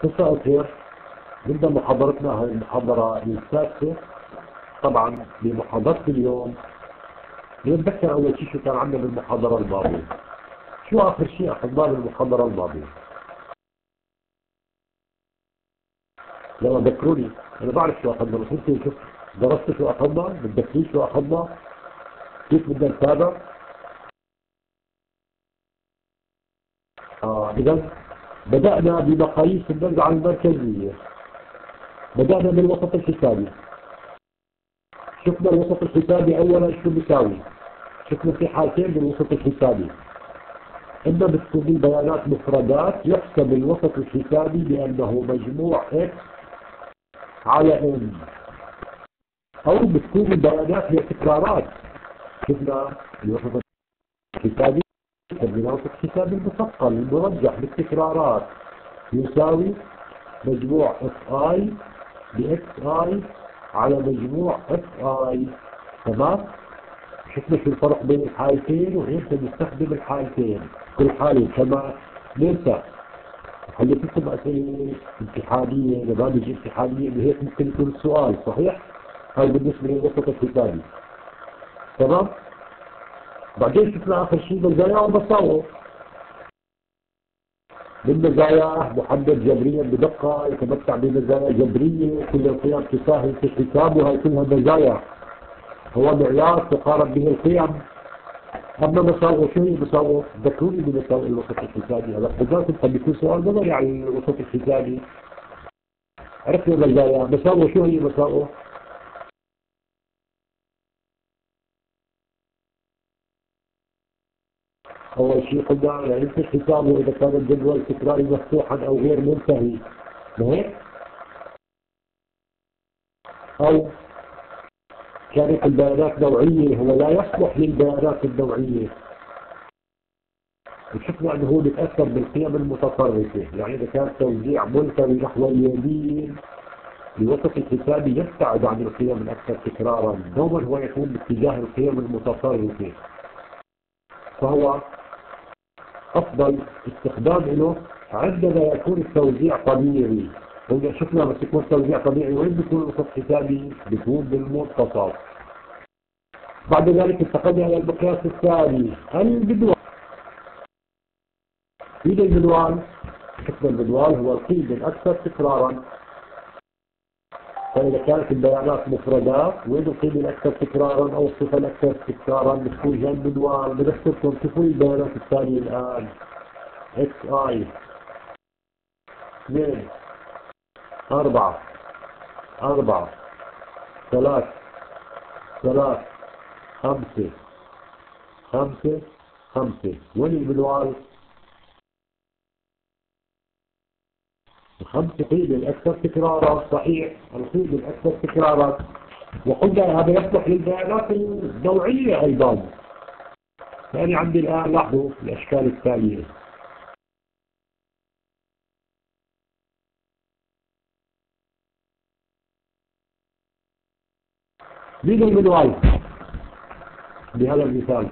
مساء الخير. نبدأ محاضرتنا، هاي المحاضرة السادسة. طبعا بمحاضرة اليوم نتذكر أول شيء شو كان عندنا بالمحاضرة الماضية، شو آخر شيء أخذناه بالمحاضرة الماضية. يلا ذكروني، أنا بعرف شو أخذنا بس أنتوا شوف درستوا شو أخذنا، متذكرين شو أخذنا، كيف بدنا نتابع. إذا بدأنا بمقاييس النزعة المركزية، بدأنا بالوسط الحسابي. شفنا الوسط الحسابي أولا شو بيساوي، شفنا في حالتين بالوسط الحسابي. إما بتكون البيانات مفردات يحسب الوسط الحسابي بأنه مجموع X على N، أو بتكون البيانات هي تكرارات. شفنا الوسط الحسابي سميناه وسط حسابي المثقل المرجح بالتكرارات، يساوي مجموع FI بXI على مجموع FI. تمام؟ شفنا شو الفرق بين الحالتين وإمتى نستخدم الحالتين، كل حالة كما ننسى. حليتكم أسئلة امتحانية، نماذج امتحانية، بهيك ممكن يكون السؤال صحيح. هاي بالنسبة للوسط الحسابي. تمام؟ بعدين شفنا آخر شيء مزايا ومساوئ. من مزايا محدد جبريا بدقة، يتمتع بمزايا جبرية، كل القيم تساهم في الحساب، وهي كلها مزايا، هو معيار تقارب به القيم. أما مساوئ، شو هي مساوئ؟ ذكروني بمساوئ الوسط الحسابي. هذا قدرتكم قد يكون سؤال نظري عن الوسط الحسابي. عرفنا مزايا، مساوئ شو هي مساوئ؟ أول شيء قلنا يعني في حسابه إذا كان الجدول التكراري مفتوحا أو غير منتهي، هيك؟ أو كانت البيانات نوعية، هو لا يصلح للبيانات النوعية. وشفنا أنه هو بيتأثر بالقيم المتطرفة، يعني إذا كان توزيع منتوي نحو اليمين الوسط الحسابي يبتعد عن القيم الأكثر تكرارا، دوما هو يكون باتجاه القيم المتطرفة، فهو أفضل استخدام له عندما يكون التوزيع طبيعي. هنا شفنا بس يكون توزيع طبيعي وين بيكون الوسط الحسابي؟ بيكون بالمنتصف. بعد ذلك انتقلنا إلى المقياس الثاني، الجدول. في الجدول شفنا الجدول هو القيم الأكثر تكرارا، فإذا كانت البيانات مفردات وين القيم الأكثر تكرارا أو الصفة الأكثر تكرارا بتكون جنب الجدول. بنحسبكم شوفوا البيانات الثانية الآن. XI 2 4 4 3 3 5 5 5. وين الجدول؟ الخمسة قيد الأكثر تكرارا، صحيح، القيد الأكثر تكرارا. وقلنا هذا يصلح للبيانات النوعية أيضا. يعني عندي الآن لاحظوا الأشكال التالية. مين المنوال بهذا المثال؟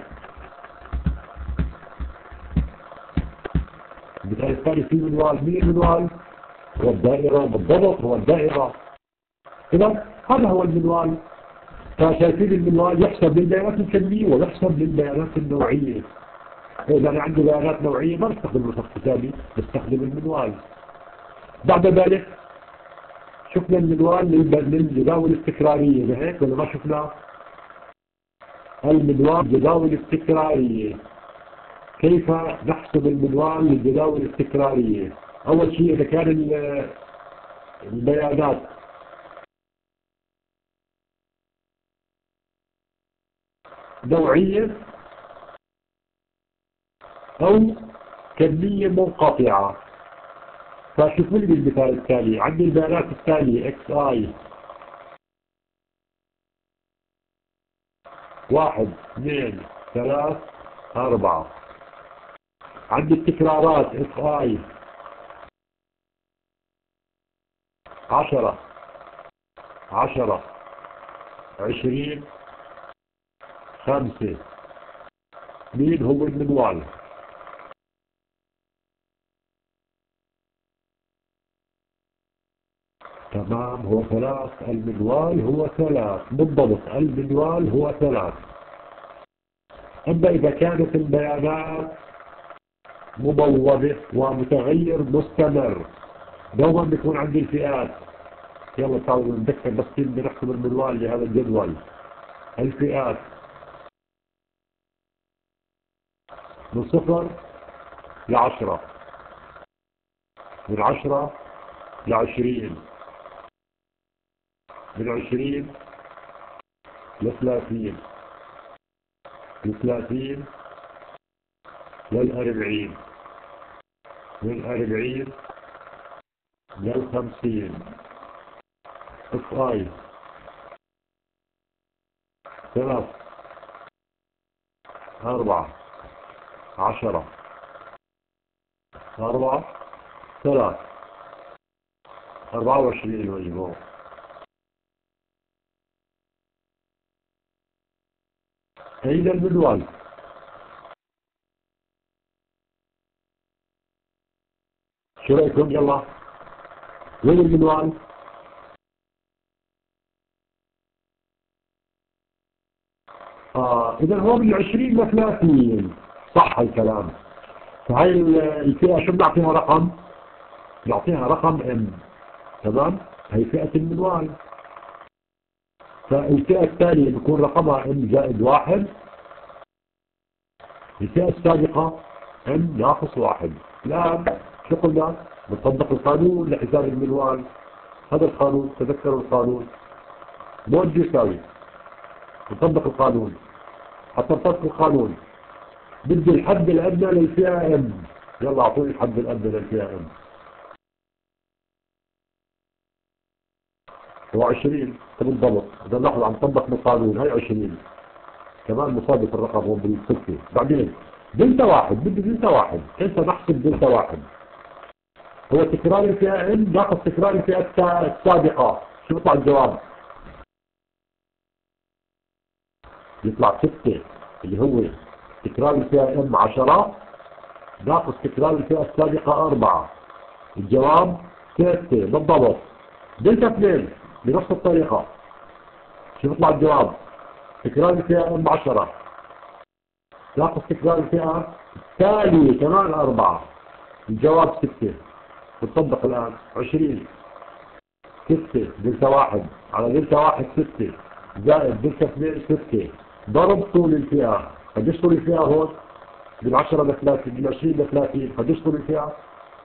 المثال الثاني فيه منوال. مين المنوال؟ هو الدائرة، بالضبط هو الدائرة. إذا هذا هو المنوال. فشايفين المنوال يحسب للبيانات الكمية ويحسب للبيانات النوعية. إذا أنا عندي بيانات نوعية ما بستخدم الوسط الحسابي، بستخدم المنوال. بعد ذلك شفنا المنوال للجداول التكرارية، هيك ولا ما شفنا؟ المنوال الجداول التكرارية. كيف نحسب المنوال للجداول التكرارية؟ أول شيء إذا كان البيانات نوعية أو كمية منقطعة. فشوفوا لي بالمثال التالي، عندي البيانات التالية XI 1 2 3 4. عندي التكرارات FI 10 10 20 5. مين هو المنوال؟ تمام، هو ثلاث، المنوال هو ثلاث بالضبط، المنوال هو ثلاث. أما إذا كانت البيانات مبوبة ومتغير مستمر دوما بيكون عندي الفئات. يلا تعالوا نتذكر بس كيف بنحسب المنوال لهذا الجدول. الفئات من 0 ل10، من 10 ل20، من 20 ل30، من 30 لل40، من 40 لل50. اصفاي 3 4 10 4 3 24 مجموع. أين المنوال؟ شو رأيكم؟ يلا وين المنوال؟ إذا هو من 20 ل 30 صح الكلام. فهي الفئة شو بنعطيها رقم؟ نعطيها رقم M. تمام؟ هي فئة المنوال. فالفئة الثانية بيكون رقمها M زائد 1. الفئة السابقة M ناقص 1. الآن شو قلنا؟ بنطبق القانون لحساب المنوال. هذا القانون، تذكروا القانون موج يساوي. نطبق القانون. حتى نطبق القانون بدي الحد الأدنى للفئة M. يلا أعطوني الحد الأدنى للفئة M. هو 20 بالضبط. إذا نلاحظ عم نطبق بالقانون هي 20 كمان مصادف الرقم هو بالستة. بعدين دلتا واحد، بدي دلتا واحد. كيف نحسب دلتا واحد؟ هو تكرار الفئة M ناقص تكرار الفئة السابقة. شو بيطلع الجواب؟ يطلع 6 اللي هو تكرار الفئة M 10 ناقص تكرار الفئة السابقة 4. الجواب 6 بالضبط. دلتا 2 بنفس الطريقة. شو بيطلع الجواب؟ تكرار الفئة M 10 ناقص تكرار الفئة التالية كمان 4. الجواب 6. بتطبق الآن 20 6 دلتا 1 على دلتا 1 6 زائد دلتا 2 6 ضرب طول الفئة. قديش طول الفئة هون؟ من 10 ل 30، من 20 ل 30. قديش طول الفئة؟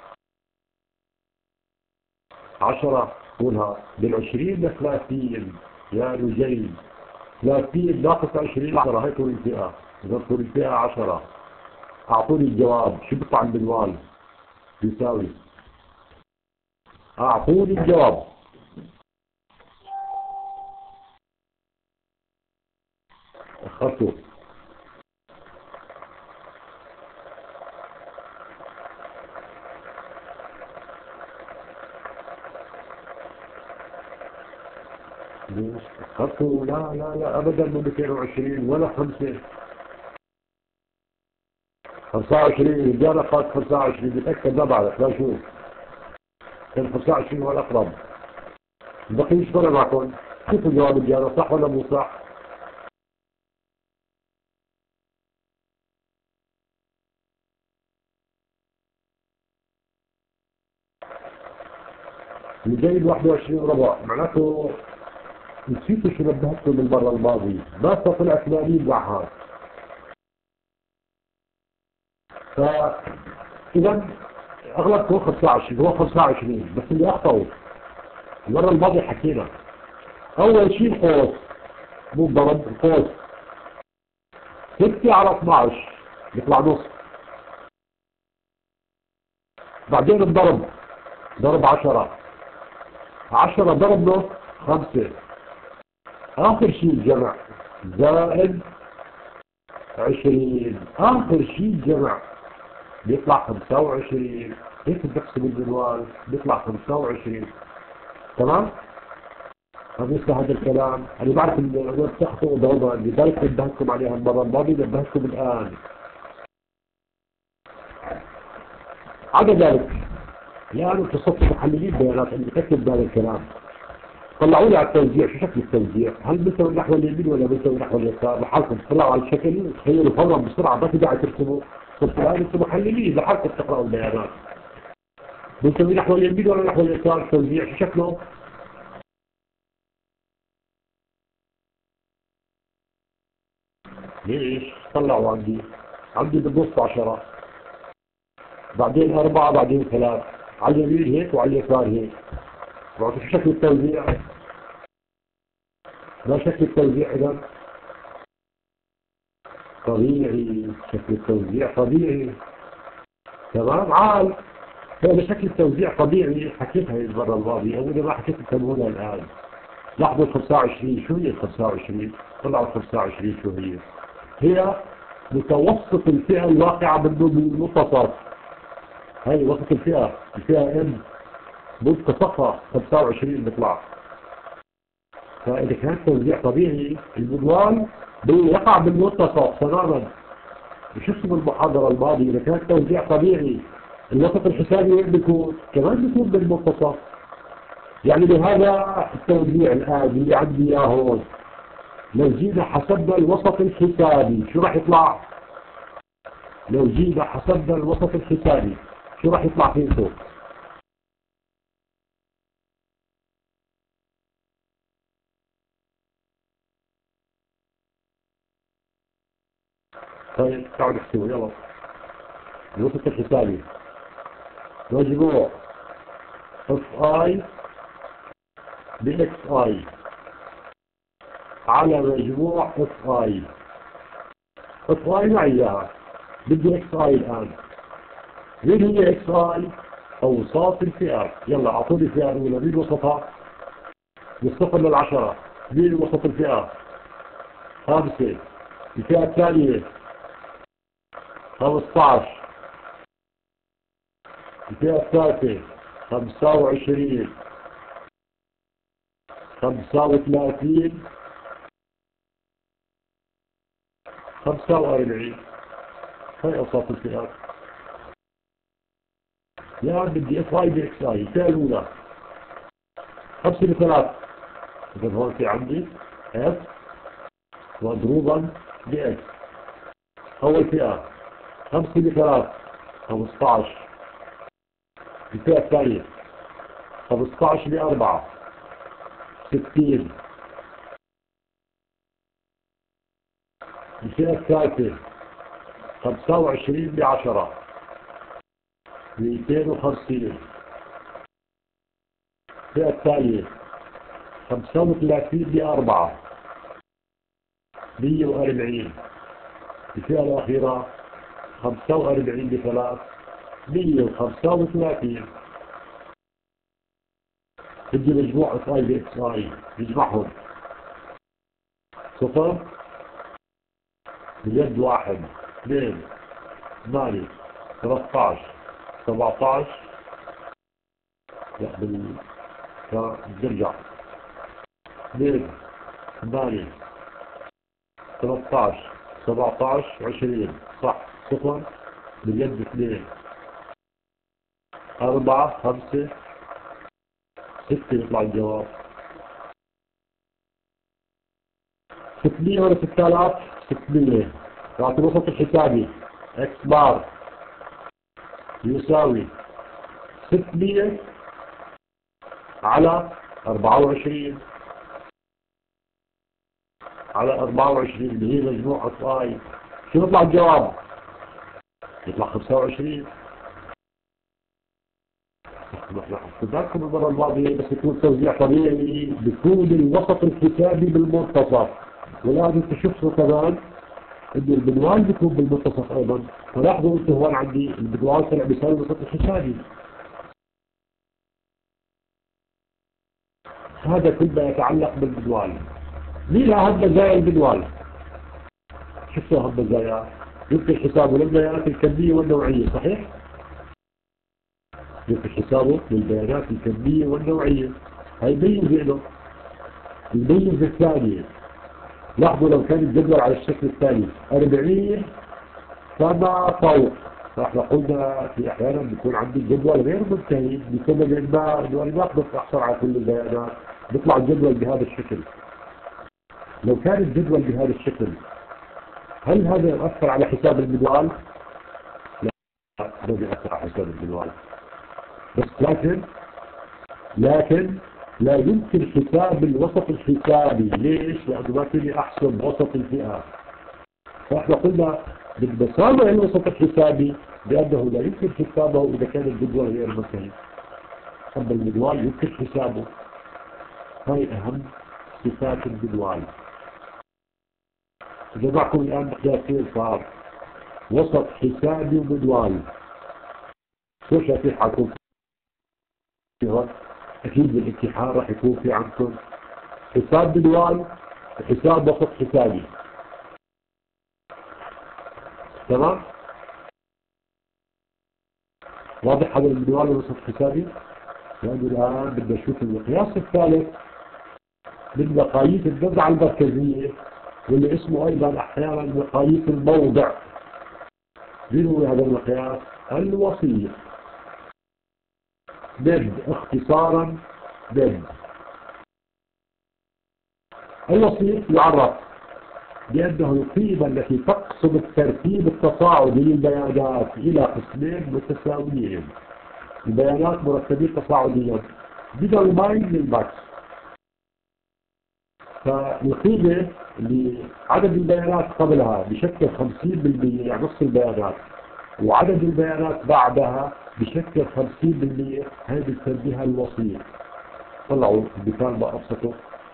10 طولها من 20 ل 30 يا رجال. 30 ناقص 20 10 هي طول الفئة. إذا طول الفئة 10. أعطوني الجواب. شو بيطلع عند المنوال؟ بيساوي. أعطوني الجواب. أخذته. أخذته. لا لا لا أبدا مو 220 ولا 5. 25 رجال أخذ 25 بتأكد ما بعرف لا شوف. كان 25 هو الأقرب. بقي ايش ولا معكم؟ شوفوا جواب الجارة صح ولا مو صح؟ اللي جاي 21 ربع معناته نسيتوا شو نبهتكم المرة الماضية. بس طلع 80 بعها. فإذا أغلب هو 25 هو 25 بس اللي أخطأوا المرة الماضية حكينا أول شيء القوس مو الضرب القوس 6 على 12 يطلع نص. بعدين الضرب ضرب 10 ضرب نص 5. آخر شيء الجمع زائد 20. آخر شيء الجمع بيطلع 25. كيف بتحسب المنوال؟ بيطلع 25. تمام؟ فبيصل هذا الكلام. أنا بعرف إنه بتخطئوا ضربة لذلك نبهتكم عليها المرة الماضية نبهتكم الآن. عدا ذلك الآن انتم صرتوا محللين بيانات اللي بكتب هذا الكلام. طلعوا لي على التوزيع، شو شكل التوزيع؟ هل بيسوي نحو اليمين ولا بيسوي نحو اليسار؟ لحالكم تطلعوا على الشكل، تخيلوا فورا بسرعة ما في داعي ترسموا. صرتوا الآن انتم محللين لحالكم تقرأوا البيانات. بيسوي نحو اليمين ولا نحو اليسار التوزيع؟ شو شكله؟ ليش؟ طلعوا عندي بالنص 10، بعدين 4، بعدين 3، على اليمين هيك وعلى اليسار هيك. بعرفوا شو شكل التوزيع؟ ما شكل التوزيع إذا؟ طبيعي، شكل التوزيع طبيعي. تمام عال. هذا شكل التوزيع طبيعي، حكيتها المرة الماضية وإذا ما حكيت تسمونها الآن. لاحظوا 25 شو هي 25؟ طلعوا 25 شو هي؟ هي متوسط الفئة الواقعة بالمنتصف. هاي وسط الفئة M منتصفها 25 بيطلع. فإذا كان توزيع طبيعي المنوال بيقع بالمنتصف تماما. وشو اسم المحاضرة الماضية؟ إذا كان توزيع طبيعي الوسط الحسابي وين بيكون؟ كمان بيكون بالمنتصف. يعني لهذا التوزيع الآن اللي عندي إياه هون لو جينا حسبنا الوسط الحسابي شو راح يطلع؟ لو جينا حسبنا الوسط الحسابي شو راح يطلع فيكم؟ طيب تعالوا نحسبه يلا. الوسط الحسابي مجموع اف اي باكس اي على مجموع اف اي. اف اي معي اياها، بدي اكس اي الان. مين هي اكس اي؟ اوساط الفئات. يلا اعطوني الفئة الاولى، مين وسطها؟ من 0 ل 10. مين وسط الفئة؟ 5. الفئة الثانية 15. الفئة الثالثة 25. 35. 45. هاي اوساط الفئات. يا بدي اف اي باكس اي. الفئة الاولى 5 ل 3. اذا هون في عندي اف مضروبا باكس. اول فئة 5 ل 3 15. الفئة الثانية 15 ل 4 60. الفئة الثالثة 25 ل 10 250. الفئة الثانية 35 ل 4 140. الفئة الأخيرة 45 ل 3 135. بدي مجموع اف اي باكس اي نجمعهم. 0 باليد 1 2 8 13 17. لا بنرجع 2 8 13 17 20 صح. 0 باليد 2 4 5 6 يطلع الجواب. 600 ولا 6000؟ 600. يعطي الوسط الحسابي اكس بار يساوي 600 على 24 على 24 اللي هي مجموع اف اي. شو يطلع الجواب؟ يطلع 25. تذكروا المرة الماضية بس يكون توزيع طبيعي بيكون الوسط الحسابي بالمنتصف. ولازم تشوفوا كمان ان البدوان بيكون بالمنتصف ايضا. فلاحظوا انتوا هون عندي البدوان طلع بيساوي الوسط الحسابي. هذا كله يتعلق بالبدوان. مين اهم مزايا البدوان؟ شفتوا اهم مزايا؟ يمكن حسابه للبيانات الكمية والنوعية صحيح؟ يمكن حسابه للبيانات الكمية والنوعية. هاي ميزة له. الميزة الثانية لاحظوا لو كان الجدول على الشكل الثاني 40 فما فوق فاحنا قلنا في احيانا بيكون عندي جدول غير منتهي بسبب انه انا ما اقدر احصل على كل البيانات، بيطلع الجدول بهذا الشكل. لو كان الجدول بهذا الشكل هل هذا يؤثر على حساب الجدول؟ لا، ما بيأثر على حساب الجدول. بس لكن لا يمكن حساب الوسط الحسابي. ليش؟ لأنه ما فيني أحسب وسط الفئات. فإحنا قلنا بالبساطة الوسط الحسابي بأنه لا يمكن حسابه إذا كان الجدول غير منتهي. أما الجدول يمكن حسابه. هاي أهم صفات الجدول. إذا معكم الآن مقياسين صار وسط حسابي وجدول، شو شايفين حكم فيها؟ أكيد بالامتحان راح يكون في عندكم حساب جدول وحساب وسط حسابي. تمام؟ واضح هذا الجدول والوسط حسابي؟ لأنه الآن بدنا نشوف المقياس الثالث من مقاييس الجذع المركزية، واللي اسمه أيضا أحيانا مقاييس الموضع. مين هو هذا المقياس؟ الوسيط. اختصارا الوسيط يعرف بأنه القيمة التي تقسم الترتيب التصاعدي للبيانات إلى قسمين متساويين. البيانات مرتبين تصاعديا بدل الماين للباكس. فالقيمة لعدد البيانات قبلها بشكل 50%، يعني نصف البيانات، وعدد البيانات بعدها بشكل 50%، هذه بنسميها الوسيط. طلعوا المثال ما أبسطه.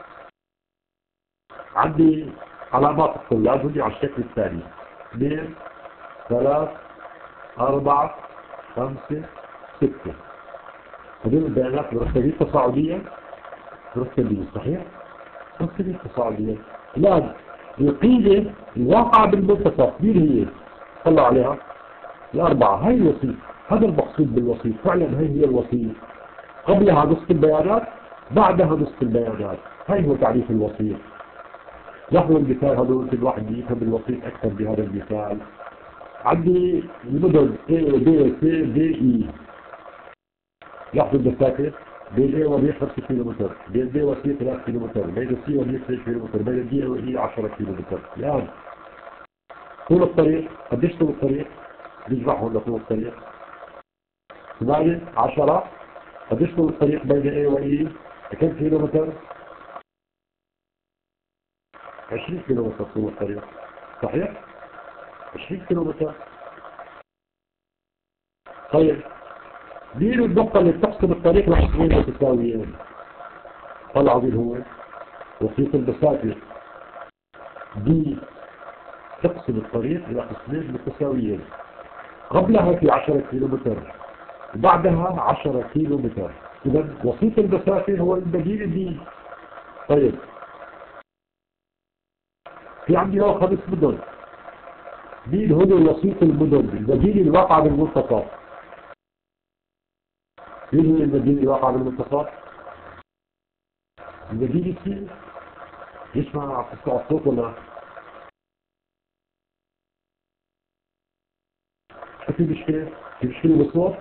عندي علامات الطلاب هذه على الشكل الثاني: 2 3 4 5 6. هذول البيانات مرتبين تصاعديا، مرتبين صحيح؟ مرتبين تصاعديا. الآن القيمة الواقعة بالمنتصف مين هي؟ طلعوا عليها الأربعة. هاي الوسيط. هذا المقصود بالوسيط. فعلا هي الوسيط. قبلها نصف البيانات، بعدها نصف البيانات. هاي هو تعريف الوسيط. لاحظوا المثال هذا، ممكن الواحد يفهم الوسيط أكثر بهذا المثال. عندي المدن A B C D E. لاحظوا المسافة بين A و B 5 كيلومتر، بين B و C 3 كيلومتر، بين C و D 3 كيلومتر، بين D و E 10 كيلومتر. الآن طول الطريق، قديش طول الطريق؟ بيجمعهم لطول الطريق 8 10. قديش طول الطريق بين A و E؟ كم كيلومتر؟ 20 كيلومتر طول الطريق. صحيح؟ 20 كيلومتر. طيب مين النقطة اللي بتقسم الطريق لقسمين متساويين؟ طلعوا مين هو؟ وسيط المسافة دي تقسم الطريق إلى قسمين متساويين. قبلها في 10 كيلومتر وبعدها 10 كيلومتر. إذا وسيط المسافة هو البديل دي. طيب في عندي هو 5 مدن. مين هو وسيط المدن؟ البديل الواقع بالمنتصف. مين هو البديل الواقع بالمنتصف؟ البديل سي. يسمع تسمع الصوت ولا؟ في مشكلة؟ في مشكلة بالصوت؟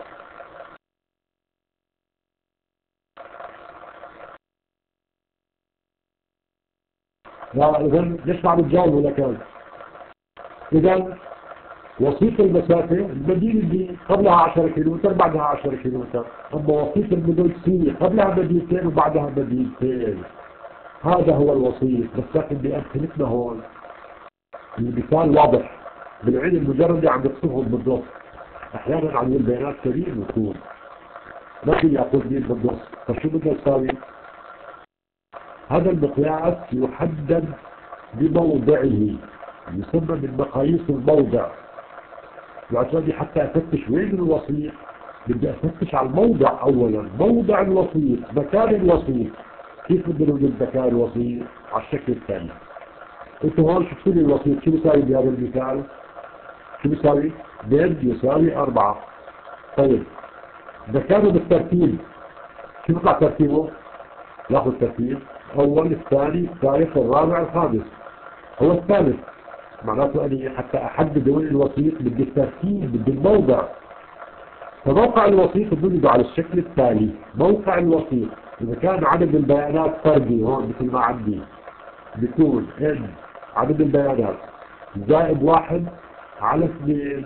لا إذا ليش ما عم تجاوب ولا كان؟ إذا وسيط المسافة المدينة دي قبلها 10 كيلومتر بعدها 10 كيلومتر. أما وسيط المدن سي قبلها مدينتين وبعدها مدينتين. هذا هو الوسيط. بس لكن بأمكانتنا هون المثال واضح بالعين المجردة عم يقصفهم بالضبط. أحيانا عم البيانات كبير وطول ما في يأخذ مين بالضبط. فشو بدنا نساوي؟ هذا المقياس يحدد بموضعه، يسمى من مقاييس الموضع. وعشان حتى أفتش وين الوسيط بدي أفتش على الموضع أولا. موضع الوسيط، مكان الوسيط. كيف بدنا نوجد مكان الوسيط؟ على الشكل الثاني. انتوا هون شفتوا لي الوسيط شو بيساوي بهذا المثال؟ شو بيساوي؟ بين يساوي 4. طيب مكانه بالترتيب شو بيطلع ترتيبه؟ لاحظوا الترتيب: أول الثاني الثالث الرابع الخامس. هو الثالث. معناته أنا حتى أحدد وين الوسيط بدي الترتيب، بدي الموضع. فموقع الوسيط بنوجده على الشكل التالي. موقع الوسيط إذا كان عدد البيانات فردي هون مثل ما عندي بيكون إن عدد البيانات زائد 1 على 2.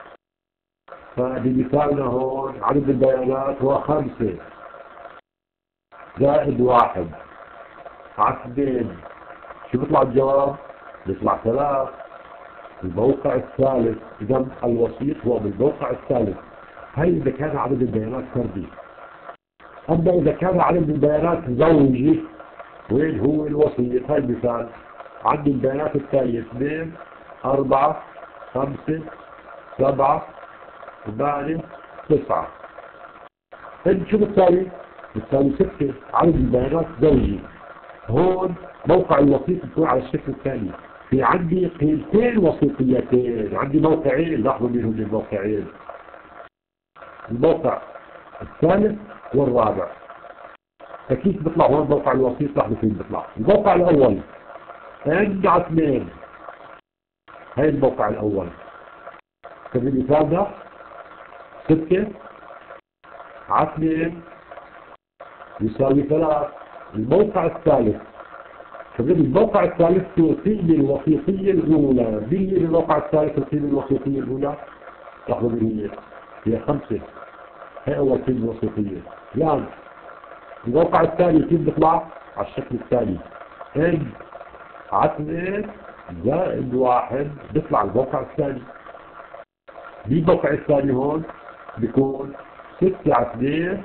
فبمثالنا هون عدد البيانات هو 5 زائد 1 على 2. شو بيطلع الجواب؟ بيطلع 3. الموقع الثالث. إذا الوسيط هو بالموقع الثالث. هاي إذا كان عدد البيانات فردي. أما إذا كان عدد البيانات زوجي وين هو الوسيط؟ هاي المثال عندي البيانات التالية 2 4 5 7 8 9. إن شو بتساوي؟ بتساوي 6. عدد البيانات زوجي. هون موقع الوسيط بيكون على الشكل الثاني. في عندي قيمتين وسيطيتين، عندي موقعين. لاحظوا مين هم الموقعين؟ الموقع الثالث والرابع. فكيف بيطلع هون موقع الوسيط؟ لاحظوا كيف بيطلع. الموقع الأول n على 2. هاي الموقع الأول. فبالمثال ده 6 على 2 يساوي 3. الموقع الثالث. الموقع الثالث هو القيمة الوسيطية الأولى. مين الموقع الثالث القيمة الوسيطية الأولى؟ لاحظوا مين هي 5. هي أول قيمة وسيطية. يعني الموقع الثاني كيف بيطلع؟ على الشكل الثاني n على 2 زائد 1 بيطلع الموقع الثاني. بالموقع الثاني هون بيكون 6 على 2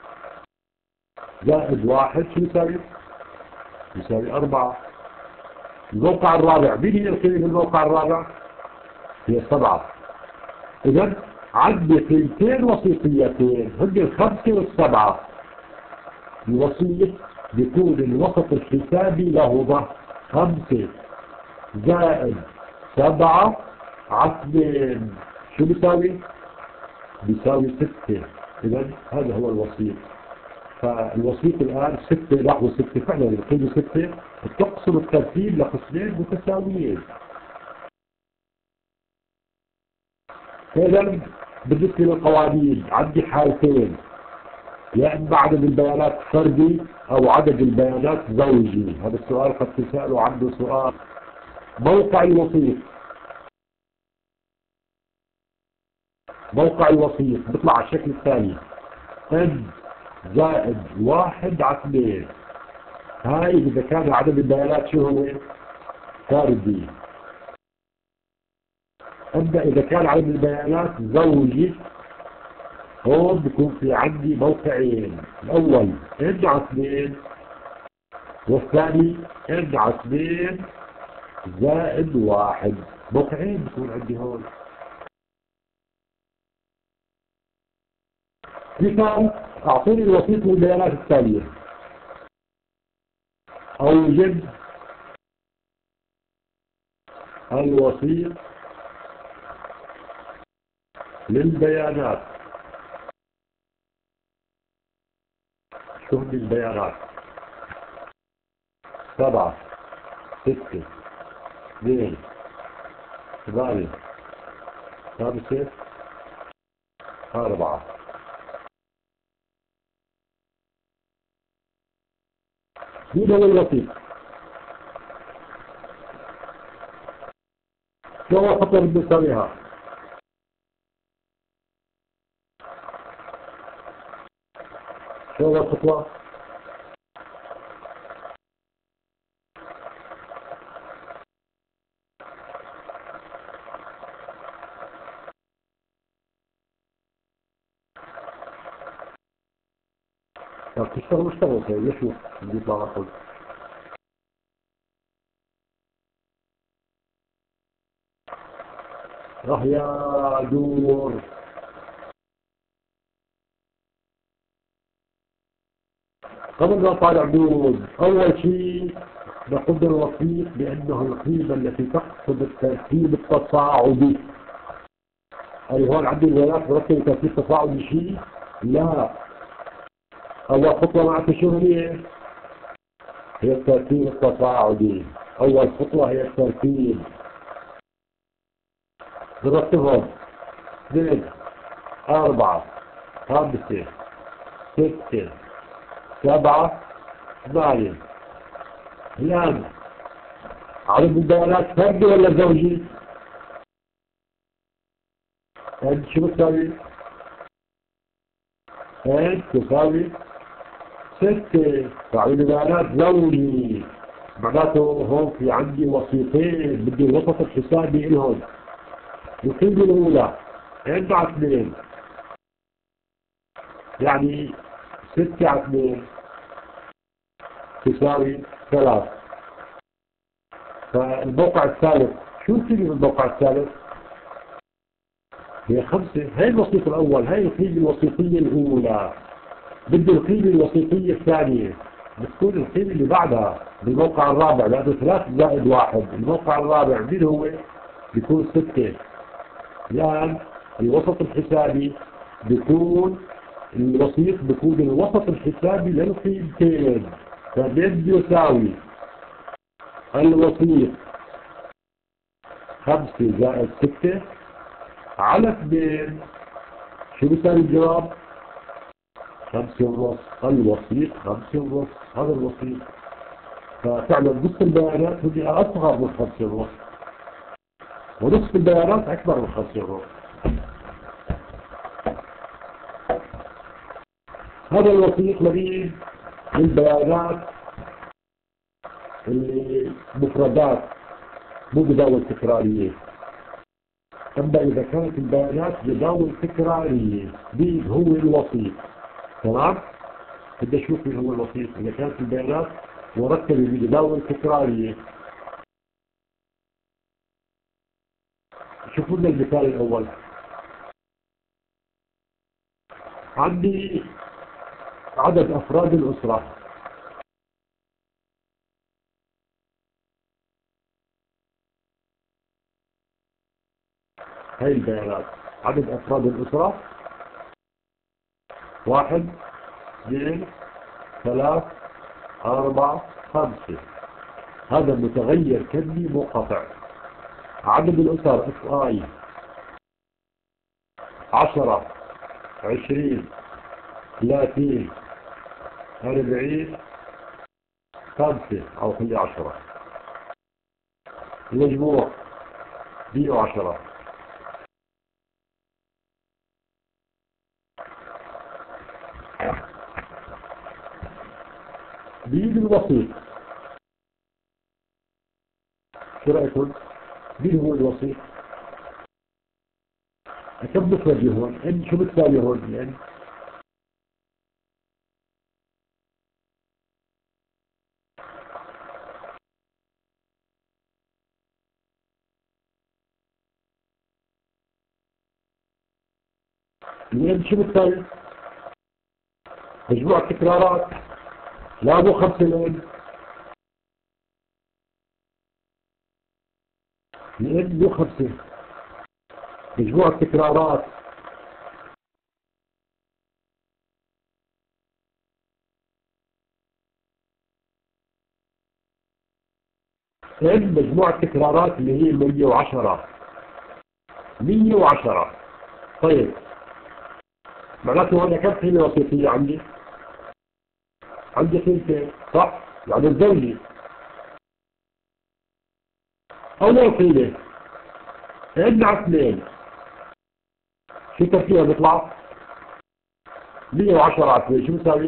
زائد 1 شو يساوي؟ يساوي 4. الموقع الرابع مين هي القيمة في الموقع الرابع؟ هي 7. إذا عندي قيمتين وسيطيتين هن ال5 وال7. الوسيط بيكون الوسط الحسابي له ضغط 5 زائد 7 على 2. شو بيساوي؟ بيساوي 6. إذا هذا هو الوسيط. فالوسيط الآن 6. لاحظوا 6 فعلا القيمة 6 بتقسم الترتيب لقسمين متساويين. إذا بالنسبة للقوانين عندي حالتين، يا إما عدد البيانات فردي أو عدد البيانات زوجي. هذا السؤال قد تسألوا عنه سؤال. موقع الوسيط. موقع الوسيط بيطلع على الشكل الثاني n زائد 1 على 2. هاي إذا كان عدد البيانات شو هو؟ فردي. أما إذا كان عدد البيانات زوجي هون بيكون في عندي موقعين. الأول n على 2 والثاني n على 2 زائد 1. موقعين بيكون عندي هون. مثال أعطيني الوسيط للبيانات التالية. أوجد الوسيط للبيانات. شو هي البيانات؟ 7 6 2 8 5 4. مين هو الوسيط؟ شو هو الخطوة اللي بنسويها؟ شو هو الخطوة؟ طب تشتغل ليش بيطلع على طول؟ راح يا دور. قبل ما طالع دور أول شيء نقدر الوسيط بأنه القيمة التي تقصد الترتيب التصاعدي. أي هون عندي الولايات برتب ترتيب تصاعدي شيء؟ لا. أول خطوة معك شو هي؟ هي الترتيب التصاعدي. أول خطوة هي الترتيب برتبهم 2 4 5 6 7 8. الآن عدد الدورات فردي ولا زوجي؟ هاد شو بتساوي؟ هاد تساوي 6. فعدد الدورات زوجي، معناته هون في عندي وسيطين بدي الوسط الحسابي لهم. القيمة الأولى عند 2 يعني 6 على 2 تساوي 3. فالموقع الثالث شو بتيجي بالموقع الثالث؟ هي 5. هاي الوسيط الأول، هاي القيمة الوسيطية الأولى. بدي القيمة الوسيطية الثانية بتكون القيمة اللي بعدها بالموقع الرابع، لأنه 3 زائد 1. الموقع الرابع مين هو؟ بيكون 6. الآن الوسط الحسابي بيكون الوسيط بيكون الوسط الحسابي للقيمتين، فبده يساوي الوسيط 5 زائد 6 على 2. شو بيساوي الجواب؟ 5.5. الوسيط 5.5، هذا الوسيط. ففعلا نصف البيانات هي أصغر من 5.5، ونصف البيانات أكبر من 5.5. هذا الوسيط مريد للبيانات اللي مفردات مو جداول تكرارية. أما إذا كانت البيانات جداول تكرارية دي هو الوسيط. تمام؟ بدي أشوف مين هو الوسيط. إذا كانت البيانات مرتبة بجداول تكرارية. شوفوا لنا المثال الأول. عندي عدد أفراد الأسرة. هاي البيانات. عدد أفراد الأسرة 1 2 3 4 5. هذا متغير كمي منقطع. عدد الأسر اف اي 10 20 30 40 5 أو خلي 10. المجموع 110. بيجي الوسيط. شو رأيكم؟ مين هو الوسيط؟ كم مفردي هون؟ ان شو بتساوي هون يعني؟ الان شو بتساوي؟ مجموع التكرارات. لا مو 5 الان. الان مو 5. مجموع التكرارات ان مجموع التكرارات اللي هي 110. 110. طيب معناته هنا كم قيمة وسيطية عندي؟ عندي قيمتين صح؟ يعني الزوجي. أول قيمة عندنا 2. شو تركيبها بيطلع؟ 110 على 2 شو بيساوي؟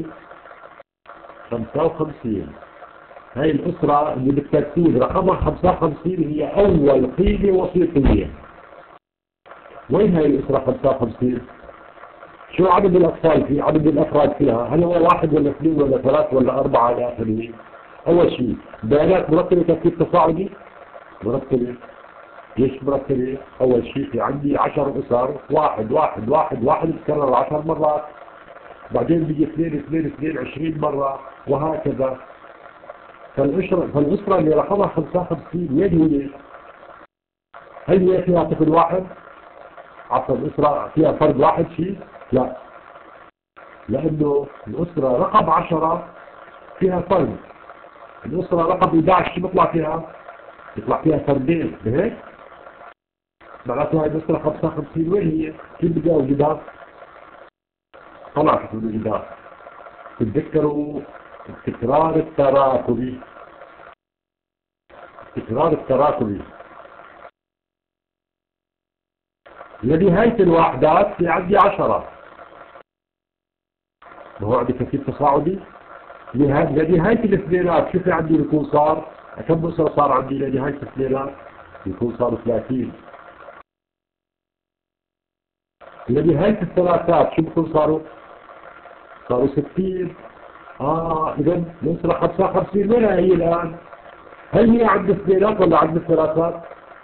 55. هاي الأسرة اللي بالترتيب رقمها 55 هي أول قيمة وسيطية. وين هاي الأسرة 55؟ شو عدد الأطفال فيه؟ عدد الأفراد فيها؟ هل هو 1 ولا 2 ولا 3 ولا 4 إلى آخره؟ أول شيء بيانات مرتبة ترتيب تصاعدي؟ مرتبة. ليش مرتبة؟ أول شيء في عندي 10 أسر، 1 1 1 1 بتكرر 10 مرات. بعدين بيجي 2 2 2 20 مرة وهكذا. فالأسرة اللي رقمها 55 وين هي؟ هل هي فيها طفل واحد؟ عفوا الأسرة فيها فرد واحد شيء؟ لا، لأنه الأسرة رقم 10 فيها فرد. الأسرة رقم 11 شو بيطلع فيها؟ بيطلع فيها فردين بهيك؟ معناته هاي مسألة 55 وين هي؟ كيف بدي أوجدها؟ طلعت من الوجدات. تتذكروا التكرار التراكبي. التكرار التراكبي لنهاية الوحدات في عندي 10. ما هو عندي كثير تصاعدي لنهاية الاثنينات. شوفي عندي بيكون صار كم بصر صار عندي لنهاية الاثنينات؟ بيكون صار 30. لنهاية الثلاثات شو بيكون صاروا 60. إذا نوصل 55 وين هي الآن؟ هل هي عند الاثنينات ولا عند الثلاثات؟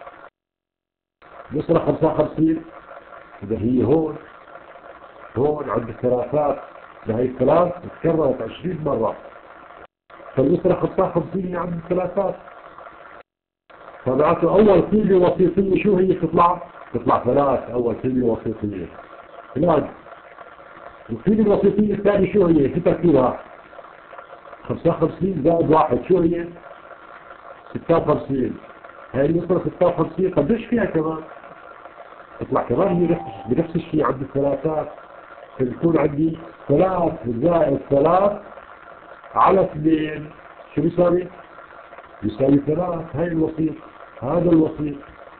نوصل 55. إذا هي هون عند الثلاثات. هي الثلاث تكررت 20 مرة، فالأسرة 55 هي عند الثلاثات. فمعناته أول كلمة وسيطية شو هي تطلع 3. أول كلمة وسيطية ثلاث. الكلمة الوسيطية الثانية شو هي؟ في تركيبها 55 زائد 1 شو هي؟ 56. هاي الأسرة 56 قديش فيها كمان؟ تطلع كمان هي بنفس الشيء عند الثلاثات. فبيكون عندي 3 زائد 3 على 2 شو بيساوي؟ يساوي 3. هاي الوسيط، هذا الوسيط.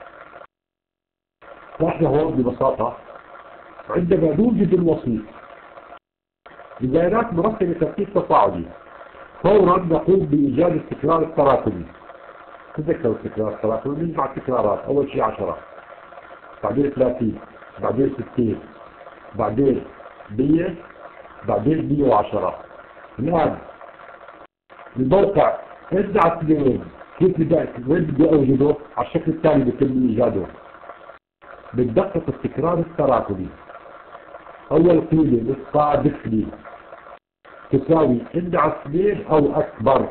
فاحنا هون ببساطة عندما نوجد الوسيط بدائرات مرتبة ترتيب تصاعدي فورا نقوم بإيجاد التكرار التراكمي. تذكروا التكرار التراكمي نجمع التكرارات. أول شيء 10، بعدين 30، بعدين 60، بعدين 100، بعدين 110. الآن الموقع ارجع 2 كيف وين بدي أوجده؟ على الشكل التالي بيتم إيجاده. بتدقق التكرار التراكمي. أول قيمة بتصادف لي تساوي إن على 2 أو أكبر.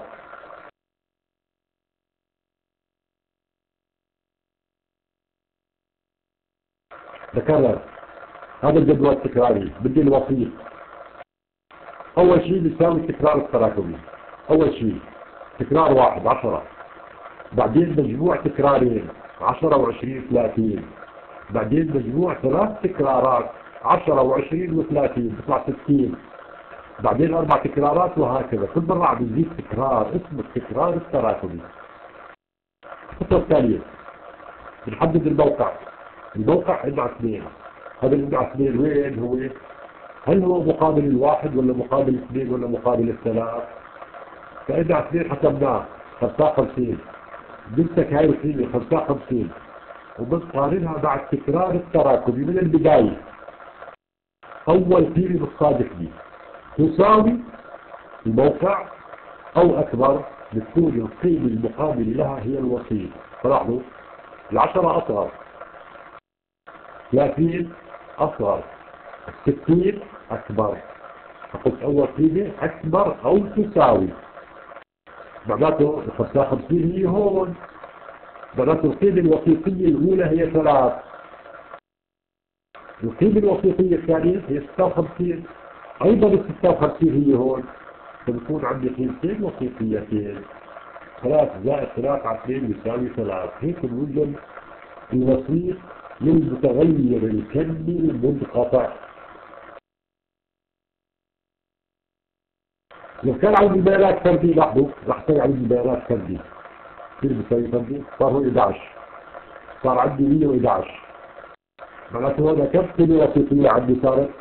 تكرر. هذا الجدول التكراري. بدي الوسيط. أول شيء بيساوي التكرار التراكمي. أول شيء تكرار 1 10، بعدين مجموع تكرارين 10 و20 30، بعدين مجموع 3 تكرارات 10 و20 و30 بيطلع 60، بعدين 4 تكرارات وهكذا. كل مرة عم بيزيد تكرار اسمه التكرار التراكمي. الخطوة الثانية بنحدد الموقع. الموقع عندنا 2. هذا اللي عندنا 2 وين هو؟ هل هو مقابل الواحد ولا مقابل 2 ولا مقابل 3؟ فعندنا 2 حسبناه 55. بنمسك هاي القيمة 55 وبنقارنها مع التكرار التراكمي من البداية. أول قيمة بتصادف دي تساوي الموقع أو أكبر، بتكون القيمة المقابلة لها هي الوسيط. فلاحظوا 10 أصغر، 30 أصغر، 60 أكبر. فقلت أول قيمة أكبر أو تساوي، معناته 55 هي هون. معناته القيمة الوسيطية الأولى هي 3. القيمة الوسيطية الثانية هي 56. أيضا ال 56 هي هون. فبكون عندي قيمتين وسيطيتين. 3 زائد 3 على 2 يساوي 3. هيك بنوجد الوسيط للمتغير الكمي المنقطع. لو كان عندي بيانات فردي لاحظوا راح يصير عندي بيانات فردي. كيف بيساوي فردي؟ صار هو 11، صار عندي 111. معناته هذا كم قيمة وسيطية عندي صارت؟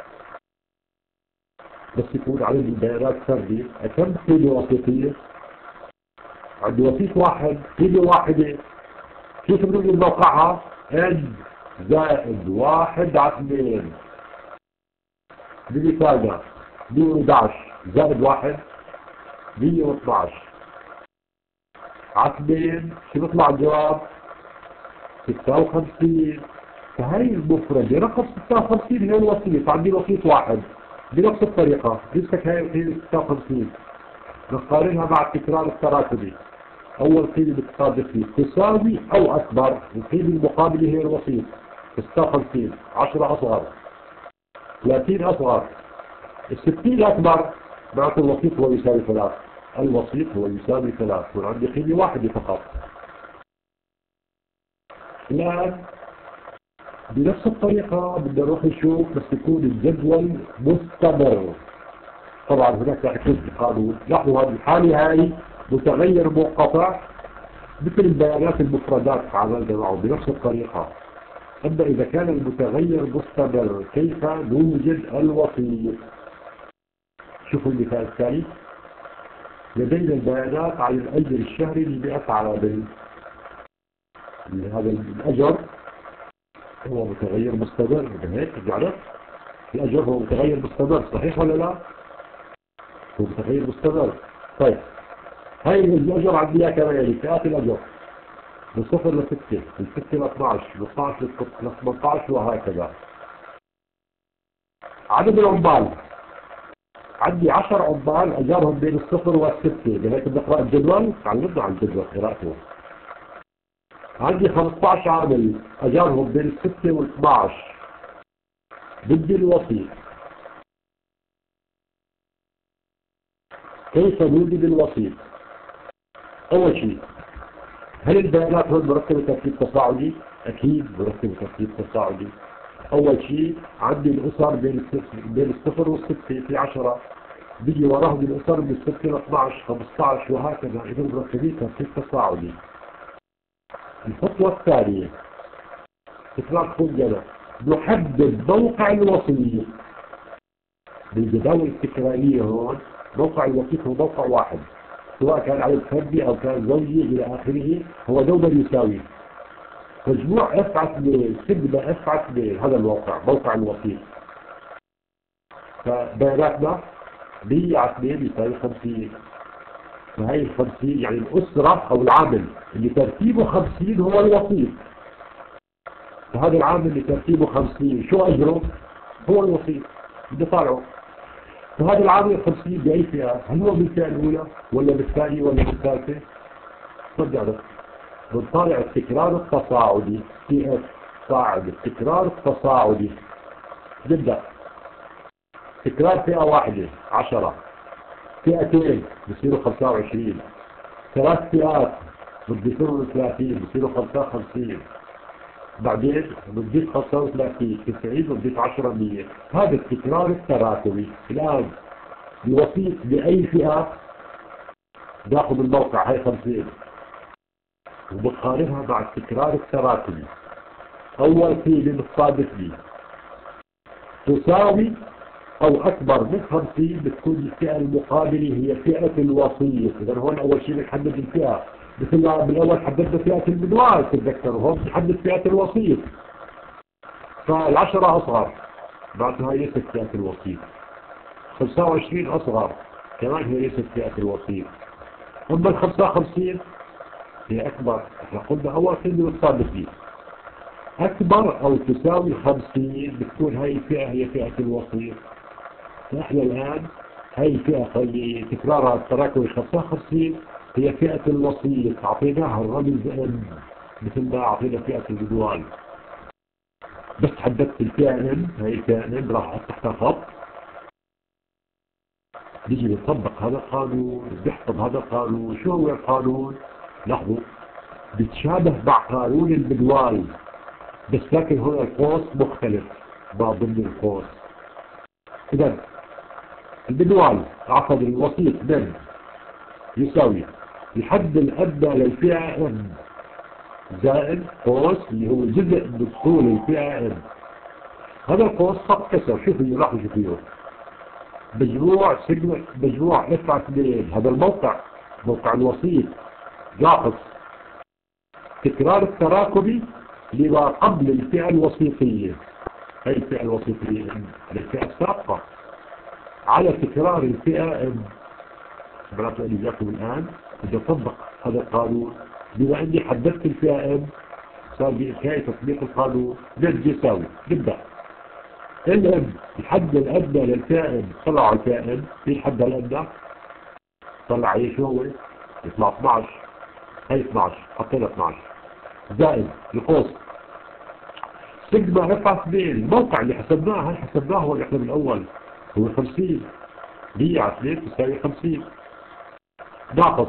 بس يكون عندي بيانات فردي كم قيمة وسيطية؟ عندي وسيط واحد، قيمة واحدة. كيف بنوجد موقعها؟ n زائد 1 على 2 بمثالنا 111 زائد 1 112 على 2 شو بيطلع الجواب؟ 56. فهي المفردة رقم 56 هي الوسيط. عندي وسيط واحد بنفس الطريقة نمسك هاي القيمة 56 نقارنها مع التكرار التراكمي. أول قيمة بتصادف فيه تساوي أو أكبر. القيمة المقابلة هي الوسيط 56. 10 أصغر، 30 أصغر، 60 أكبر. معناته الوسيط هو يساوي 3. الوسيط هو يساوي 3 وعندي قيمة واحدة فقط. الآن بنفس الطريقة بدنا نروح نشوف بس يكون الجدول مستمر. طبعا هناك رح يكون في قانون. لاحظوا هذه الحالة هاي متغير منقطع مثل البيانات المفردات عملنا معه بنفس الطريقة. أما إذا كان المتغير مستمر كيف نوجد الوسيط؟ شوفوا المثال الثاني. لدينا البيانات عن الأجر الشهري ل100 عامل. هذا الأجر هو متغير مستمر، هيك يعني الأجر هو متغير مستمر، صحيح ولا لا؟ هو متغير مستمر. طيب هاي الأجر عندي كمان فئات الأجر من 0 ل 6، من 6 ل 12، من 12 ل 18 وهكذا. عدد العمال عندي 10 عمال أجارهم بين الصفر والستة، لهيك بدي أقرأ الجدول. تعلمنا عن الجدول قراءته. عندي 15 عامل أجارهم بين الستة وال12. بدي الوسيط. كيف نوجد الوسيط؟ أول شيء، هل البيانات هون مرتبة ترتيب تصاعدي؟ أكيد مرتبة ترتيب تصاعدي. أول شيء عندي الأسر بين الصفر والستة في 10، بيجي وراهم الأسر من 6 ل 12 15 وهكذا، إذا مرتبين ترتيب تصاعدي. الخطوة الثانية تكرار خلقنا نحدد موقع الوسيط. بالجداول التكرارية هون موقع الوسيط هو موقع واحد، سواء كان عدد فردي أو كان زوجي إلى آخره، هو دوما يساوي مجموع اف على 2 سيجما اف على 2. هذا الموقع موقع الوسيط. فبياناتنا 100 على 2 يساوي 50. فهي ال 50 يعني الأسرة أو العامل اللي ترتيبه 50 هو الوسيط. فهذا العامل اللي ترتيبه 50 شو أجره؟ هو الوسيط بدي طالعه. فهذا العامل 50 بأي فئة؟ هل هو بالفئة الأولى ولا بالثانية ولا بالثالثة؟ صدق بنطالع التكرار التصاعدي تي اف صاعد. التكرار التصاعدي نبدأ تكرار فئة واحدة 10، فئتين بصيروا 25، 3 فئات بصيروا 30 بصيروا 55، بعدين بتضيف 35 90 وبتضيف 10 100. هذا التكرار التراكمي. الآن الوسيط بأي فئة باخذ الموقع هاي 50 وبقارنها مع التكرار التراكمي. أول قيمة بتصادف لي تساوي أو أكبر من 50 بتكون الفئة المقابلة هي فئة الوسيط. إذا هون أول شيء بنحدد الفئة، مثل بالأول حددنا فئة المنوال تتذكروا، هون بنحدد فئة الوسيط. فال10 أصغر بعدها هي ليست فئة الوسيط. 25 أصغر كمان هي ليست فئة الوسيط. أما ال 55 هي أكبر. احنا قلنا أول كلمة بتصادف لي أكبر أو تساوي 50 بتكون هاي الفئة هي فئة الوسيط. فإحنا الآن هاي الفئة اللي تكرارها التراكمي 55 هي فئة الوسيط. أعطيناها الرمز M مثل ما أعطينا فئة الجدوان. بس حددت الفئة M، هاي الفئة M راح أحط تحتها خط. نيجي نطبق هذا القانون، بيحفظ هذا القانون. شو هو القانون؟ لاحظوا بتشابه مع قانون البدوال، بس لكن هنا القوس مختلف ما ضمن القوس. إذا البدوال عقد الوسيط من يساوي الحد الأدنى للفئة M زائد قوس اللي هو جزء من طول الفئة M. هذا القوس خط كسر. شوفوا لاحظوا شو فيه مجموع اف على 2. هذا الموقع موقع الوسيط ناقص تكرار التراكمي لما قبل الفئة الوسيطية. هي الفئة الوسيطية الفئة السابقة على تكرار الفئة M. معناته أني إياكم الآن بدي أطبق هذا القانون. بما أني حددت الفئة M صار بإمكاني تطبيق القانون. نجي يساوي نبدأ الM الحد الأدنى للفئة M. طلعوا على الفئة M في الحد الأدنى طلع عليه شو هو؟ يطلع 12. هي 12 حطينا 12 زائد القوس سيجما اف على 2. الموقع اللي حسبناه هاي حسبناه هو اللي احنا بالاول هو 50. 100 على 2 تساوي 50 ناقص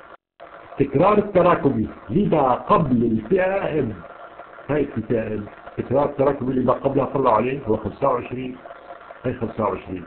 تكرار التراكمي لما قبل الفئة M. هاي الفئة M تكرار التراكم اللي ما قبلها طلعوا عليه هو 25. هي 25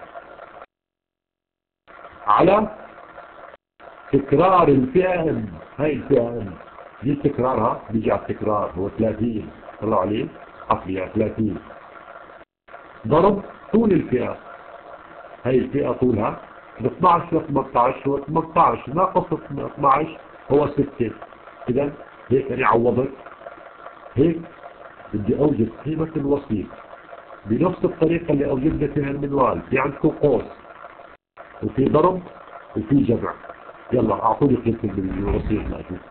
على تكرار الفئة M. هاي الفئة M دي تكرارها بيجي على التكرار هو 30 طلعوا عليه عقلي 30 ضرب طول الفئة. هاي الفئة طولها من 12 ل 18 هو 18 ناقص 12 هو 6. إذا هيك أنا عوضت هيك بدي أوجد قيمة الوسيط بنفس الطريقة اللي أوجدنا فيها المنوال. في عندكم قوس وفي ضرب وفي جمع. يلا أعطوني قيمة الوسيط لأشوف.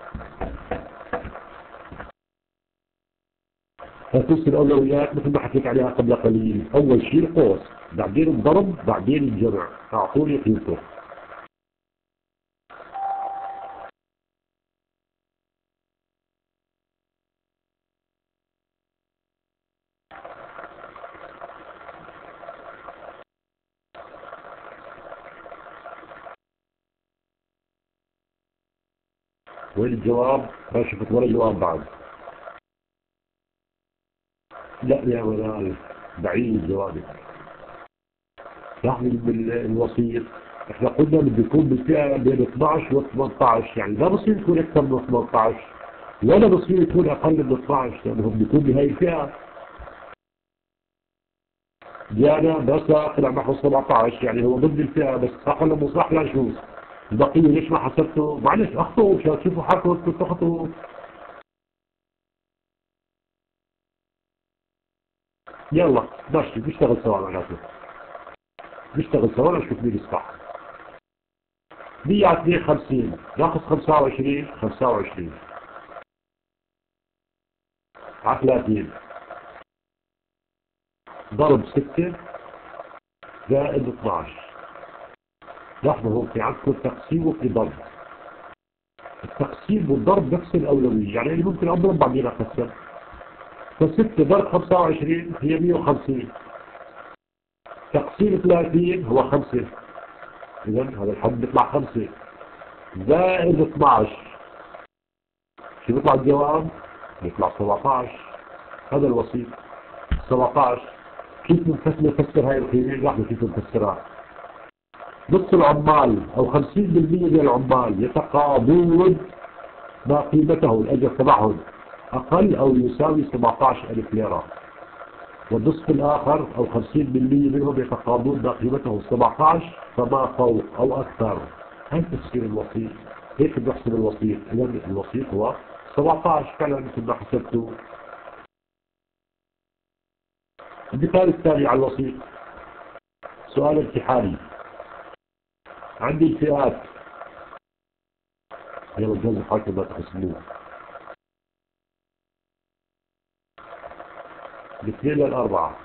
هتوصل الأولويات مثل ما حكيت عليها قبل قليل. أول شيء القوس بعدين الضرب بعدين الجمع. أعطوني قيمته. وين الجواب؟ ما شفت ولا جواب بعد. لا يا منال بعيد جوابك. رغم الوسيط احنا قلنا بده يكون بالفئة بين 12 و 18 يعني لا بصير يكون اكثر من 18 ولا بصير يكون اقل من 12 لانهم بيكون بهي الفئة. جانا بس طلع معه 17 يعني هو ضد الفئة بس صح ولا مو صح؟ لا شو البقية ليش ما حسبته؟ معلش اخطئوا مشان تشوفوا حالكم تخطئوا. يلا ماشي نشتغل سوا معناته. نشتغل سوا نشوف مين الصح. 152 ناقص 25 25 على 30 ضرب 6 زائد 12. لاحظوا هو في عندكم تقسيم وفي ضرب. التقسيم والضرب نفس الأولوية يعني اللي ممكن أضرب بعدين أقسم. ف6 ضرب 25 هي 150. تقسيم 30 هو 5. إذا هذا الحد بيطلع 5 زائد 12. شو بيطلع الجواب؟ بيطلع 17. هذا الوسيط 17. كيف نفسر هاي القيمة؟ لاحظوا كيف نفسرها. نص العمال أو 50% من العمال يتقاضون ما قيمته الأجر تبعهم أقل أو يساوي 17,000 ليرة، والنصف الآخر أو 50% منهم يتقاضون ما قيمته 17 فما فوق أو أكثر. هاي تفسير الوسيط. هيك بنحسب الوسيط. إذا الوسيط هو 17 فعلا مثل ما حسبته. المثال الثاني على الوسيط سؤال امتحاني. عندي الفئات. يلا جوز حاكم ما تحسبوه. الاثنين للأربعة،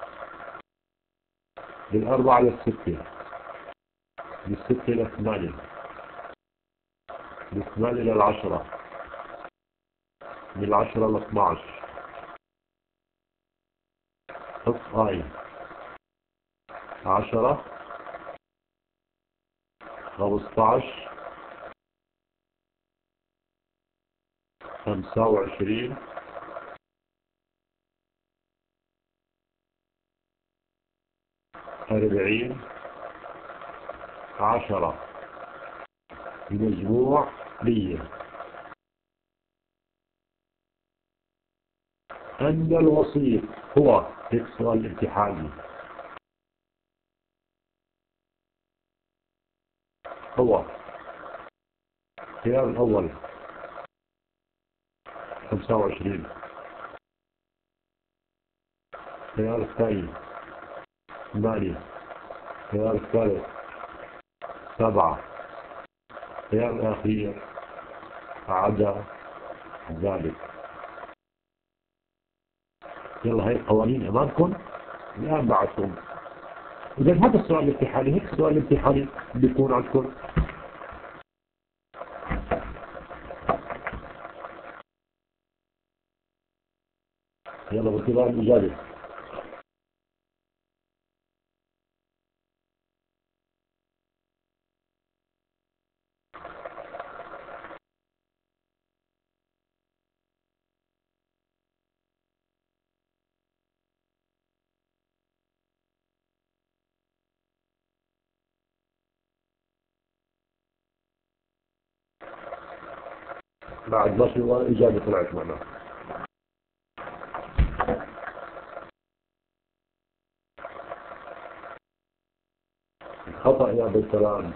للأربعة للستة، للستة للثمانية، للثمانية للعشرة، من العشرة ل12. حط هاي 10 15 25 40 10 بمجموع 100. أن الوسيط هو هيك سؤال امتحاني هو الخيار الأول 25، الخيار الثاني 8، الخيار الثالث 7، الخيار الأخير عدا ذلك. يلا هاي القوانين أمامكم الآن بعدكم. إذا هذا السؤال الامتحاني هيك السؤال الامتحاني بيكون عندكم. يلا بانتظار الإجابة. بعد ما شو الإجابة طلعت معنا. الخطأ يا عبد السلام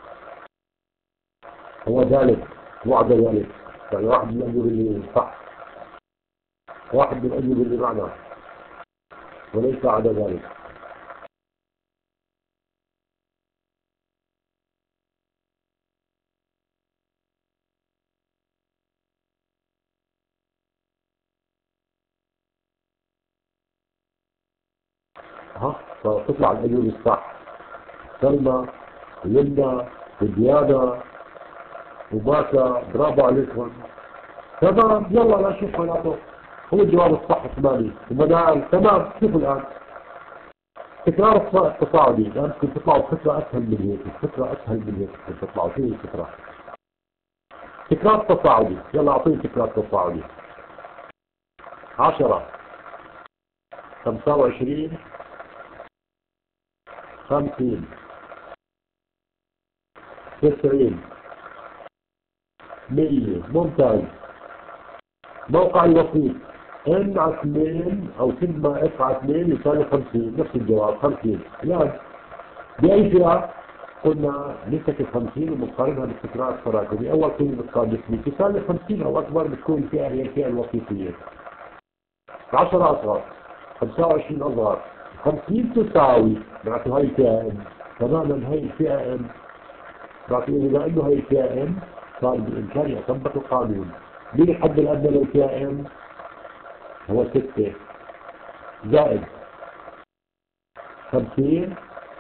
هو ذلك، وعد ذلك، يعني واحد من الأجوبة اللي صح، واحد من الأجوبة اللي معنا، وليس عدا ذلك. ها فتطلع الأجوبة الصح. سلمى ويمنى وديانا وباكا، برافو عليكم. تمام، يلا لا شوف معناته هو الجواب الصح 8 ومنال. تمام، شوفوا الآن تكرار التصاعدي، الآن ممكن تطلعوا بفكرة أسهل من هيك، الفكرة أسهل من هيك ممكن تطلعوا. شو هي الفكرة؟ تكرار تصاعدي. يلا أعطيني تكرار تصاعدي. 10 25 50 90 100. ممتاز. موقع الوسيط n على 2 أو سيجما f على 2 يساوي 50. نفس الجواب 50. الآن بأي فئة؟ قلنا نسبة ال 50 ومقارنها بالتكرار التراكمي. أول كلمة بتقابل تساوي 50 أو أكبر بتكون الفئة هي الفئة الوسيطية. 10 أصغر، 25 أصغر، 50 تساوي معناته هاي الفئة m. تماما هاي الفئة m. معناته بما إنه هاي الفئة m صار بإمكاني أطبق القانون. مين الحد الأدنى للفئة m؟ هو 6 زائد 50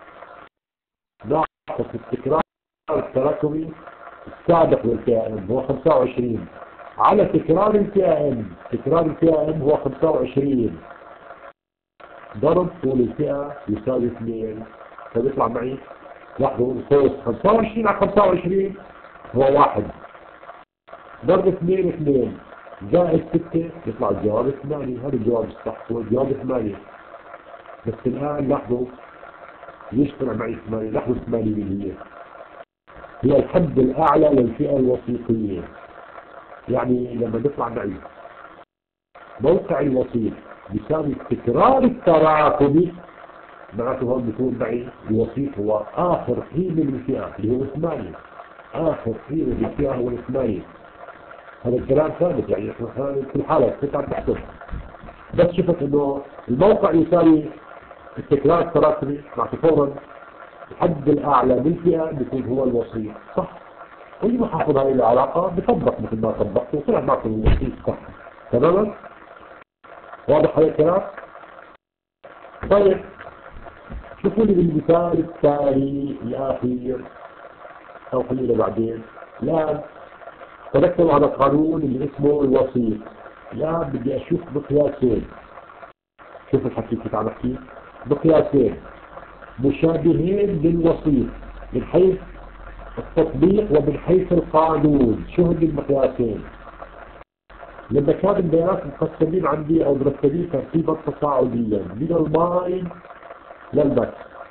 ناقص التكرار التراكمي السابق للفئة m هو 25 على تكرار الفئة m. تكرار الفئة m هو 25 ضرب طول الفئة يساوي 2. فبيطلع معي لاحظوا صوت 25 على 25 هو 1 ضرب 2 2 زائد 6 يطلع الجواب 8. هذا الجواب الصح، هو الجواب 8. بس الآن لاحظوا ليش طلع معي 8؟ لاحظوا 8 اللي هي الحد الأعلى للفئة الوسيطية. يعني لما بيطلع معي موقع الوسيط بيساوي التكرار التراكمي معناته هون بيكون معي الوسيط هو آخر قيمة للفئة اللي هو 8. آخر قيمة للفئة هو 8. هذا الكلام ثابت، يعني في الحالة كنت عم تحسب بس شفت انه الموقع يساوي التكرار التراكمي معناته فورا الحد الأعلى للفئة بيكون هو الوسيط. صح؟ واللي ما حافظ هاي العلاقة بطبق مثل ما طبقت وطلع معكم الوسيط صح. تماما؟ واضح هذا الكلام؟ طيب شوفوا لي بالمثال التالي الأخير أو خلينا بعدين. الآن تذكروا هذا القانون اللي اسمه الوسيط. الآن بدي أشوف بقياسين. شوف الحكي كيف عم أحكي بقياسين مشابهين للوسيط من حيث التطبيق ومن حيث القانون. شو هن المقياسين؟ لما كان البيانات مقسمين عندي او مرتبين ترتيبا تصاعديا من الماي للبث،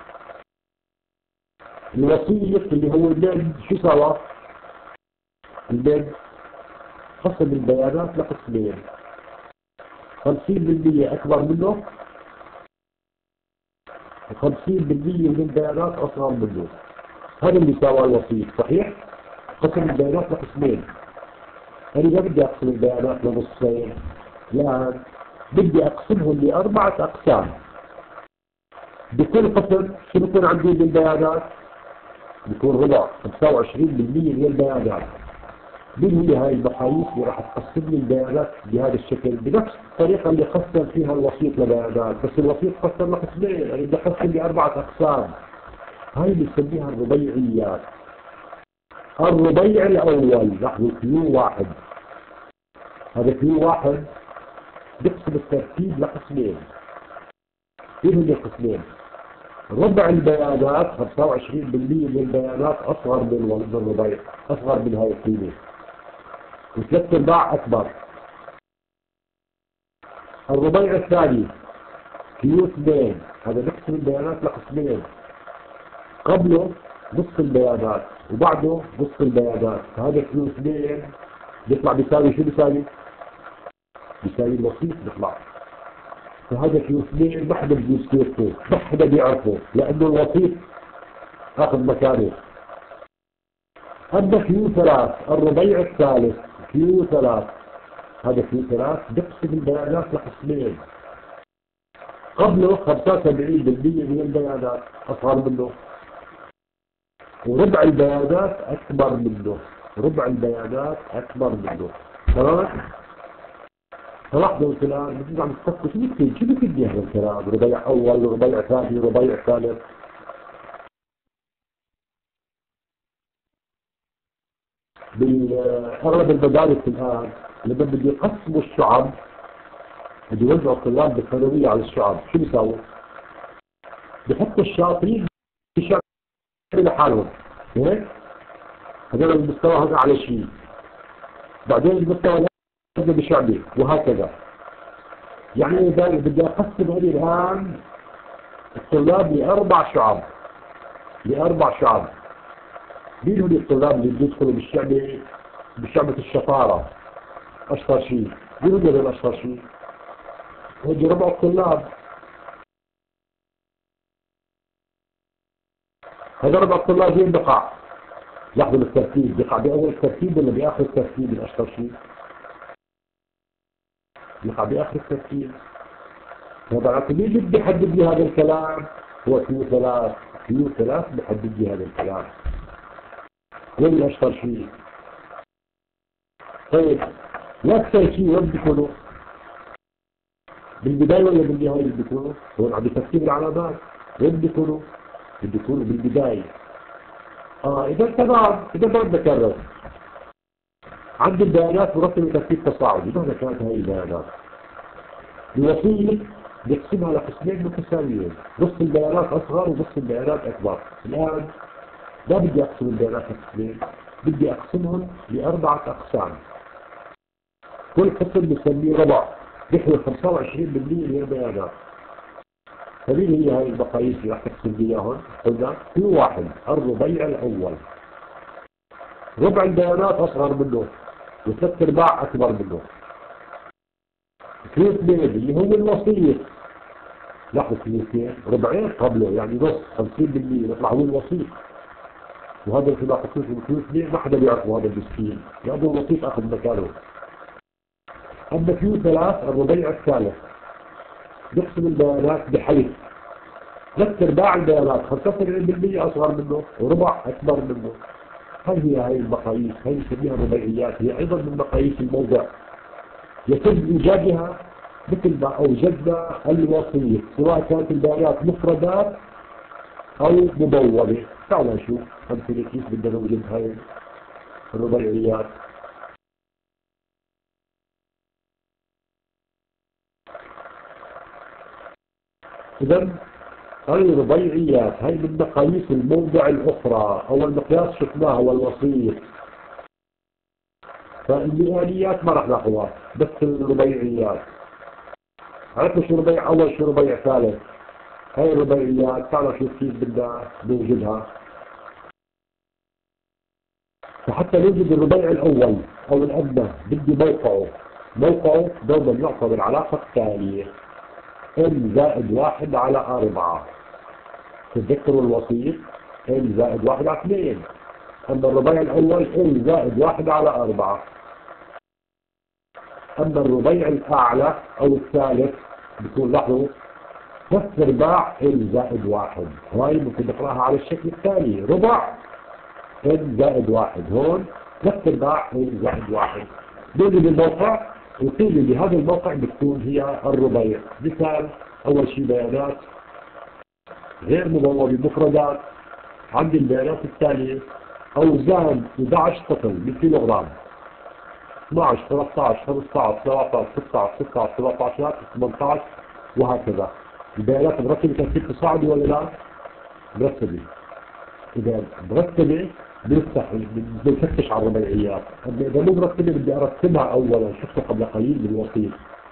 الوسيط اللي هو المد شو سوى؟ المد قسم البيانات لقسمين، 50% اكبر منه و50% من البيانات اصغر منه. هذا اللي سوى الوسيط. صحيح؟ قسم البيانات لقسمين. أنا ما بدي أقسم البيانات لنصين، لا بدي أقسمهم لأربعة أقسام. بكل قسم شو بكون عندي من البيانات؟ بكون ربع 25% من البيانات. من هي هاي المقاييس اللي راح تقسم لي البيانات بهذا الشكل بنفس الطريقة اللي قسم فيها الوسيط لبيانات، بس الوسيط قسم لقسمين، أنا بدي أقسم لأربعة أقسام. هاي اللي بنسميها الربيعيات. الربيع الأول لاحظوا كيو واحد، هذا كيو واحد بيقسم الترتيب لقسمين. ايه هي القسمين؟ ربع البيانات 25% من البيانات أصغر من الربيع، أصغر من هاي القيمة، وثلاث أرباع أكبر. الربيع الثاني كيو 2، هذا بيقسم البيانات لقسمين، قبله نصف البيانات وبعده نصف البيانات، هذا كيو 2 بيطلع بيساوي شو بيساوي؟ بيساوي الوسيط بيطلع. فهذا كيو اثنين ما حدا بده يسيرته، ما حدا بيعرفه لأنه الوسيط أخذ مكانه. أما كيو ثلاث الربيع الثالث، كيو ثلاث هذا كيو ثلاث بيقسم البيانات لقسمين. قبله 75% من البيانات أصغر منه، وربع البيانات أكبر منه، ربع البيانات أكبر منه. تمام؟ فلاحظوا الكلام بتيجي عم تفكر شو بيفيد هذا الكلام؟ ربيع أول، ربيع ثاني، ربيع ثالث. بأغلب المدارس الآن لما بده يقسموا الشعب، بده يوزعوا الطلاب بالثانوية على الشعب، شو بيساووا؟ بحطوا الشاطرين بشعب لحالهم، هيك؟ هذول المستوى هذا على شيء، بعدين المستوى هذا بشعبي، وهكذا. يعني إذا بدي أقسم هذه الآن الطلاب لأربع شعب، لأربع شعب. مين هم الطلاب اللي بيدخلوا بالشعبة، بشعبة الشطارة أشطر شيء؟ مين هم هذول أشطر شيء؟ هذول ربع الطلاب، هذا ربع الطلاب وين بقع؟ لاحظوا الترتيب، بقع بأول الترتيب ولا بآخر الترتيب الأشطر شيء؟ بقع بآخر الترتيب. طبعا مين اللي بيحدد لي هذا الكلام؟ هو كيو ثلاث، كيو ثلاث بيحدد لي هذا الكلام. وين الأشطر شيء؟ طيب الأكثر شيء وين بيكونوا؟ بالبداية ولا بالنهاية اللي بيكونوا؟ هون عم بترتيب العلامات، وين بيكونوا؟ بيكونوا بالبداية. إذا تمام، إذا ما بكرر. عندي البيانات مرتبة ترتيب تصاعدي، مهما كانت هاي البيانات. الوسيط بيقسمها لقسمين متساويين، نص البيانات أصغر ونص البيانات أكبر. الآن ما بدي أقسم البيانات لقسمين، بدي أقسمهم لأربعة أقسام. كل قسم بسميه ربع، بيحوي 25% من البيانات. فمين هي هاي المقاييس اللي راح تقسم إياهم؟ قلنا في واحد الربيع الأول، ربع البيانات أصغر منه وثلاث أرباع أكبر منه. في اثنين اللي هو الوسيط، لاحظوا في اثنين ربعين قبله يعني نص 50% يطلع هو الوسيط. وهذا في لاحظوا في اثنين ما حدا بيعرفوا هذا المسكين لأنه الوسيط أخذ مكانه. أما في ثلاث الربيع الثالث بيقسم البيانات بحيث ثلاث أرباع البيانات 75% أصغر منه وربع أكبر منه. هاي المقاييس، هاي نسميها الربيعيات، هي أيضا من مقاييس الموضع. يتم إيجادها مثل ما أوجدنا الوسيط، سواء كانت البيانات مفردات أو مبوبة. تعالوا نشوف أمثلة كيف بدنا نوجد هاي الربيعيات. إذا هاي الربيعيات هاي من مقاييس الموضع الأخرى، أول مقياس شفناه هو الوسيط. فالمئانيات ما راح ناخذها، بس الربيعيات. عرفنا شو ربيع أول شو ربيع ثالث. هاي الربيعيات تعالوا شوف كيف بدنا نوجدها. فحتى نوجد الربيع الأول أو الأدنى بدي موقعه دوما يعطى بالعلاقة التالية n زائد 1 على 4. تذكروا الوسيط n زائد 1 على 2. أما الربيع الأول n زائد 1 على 4. أما الربيع الأعلى أو الثالث بيكون لاحظوا 3 أرباع n زائد 1. هاي ممكن نقراها على الشكل التالي ربع n زائد 1. هون 3 أرباع n زائد 1. نوجد الموقع وقيل لي هذا الموقع بتكون هي الربيع. مثال أول شيء بيانات غير مبوبة مفردات. عندي البيانات التالية أوزان 11 طفل بالكيلوغرام 12 13 15 17 16 16 17 18 وهكذا. البيانات مرتبة ترتيب تصاعدي ولا لا؟ مرتبة. إذا مرتبة بنفتش على الربيعيات. إذا مو مرتبة بدي أرتبها أولا، شفته قبل قليل بالوسيط.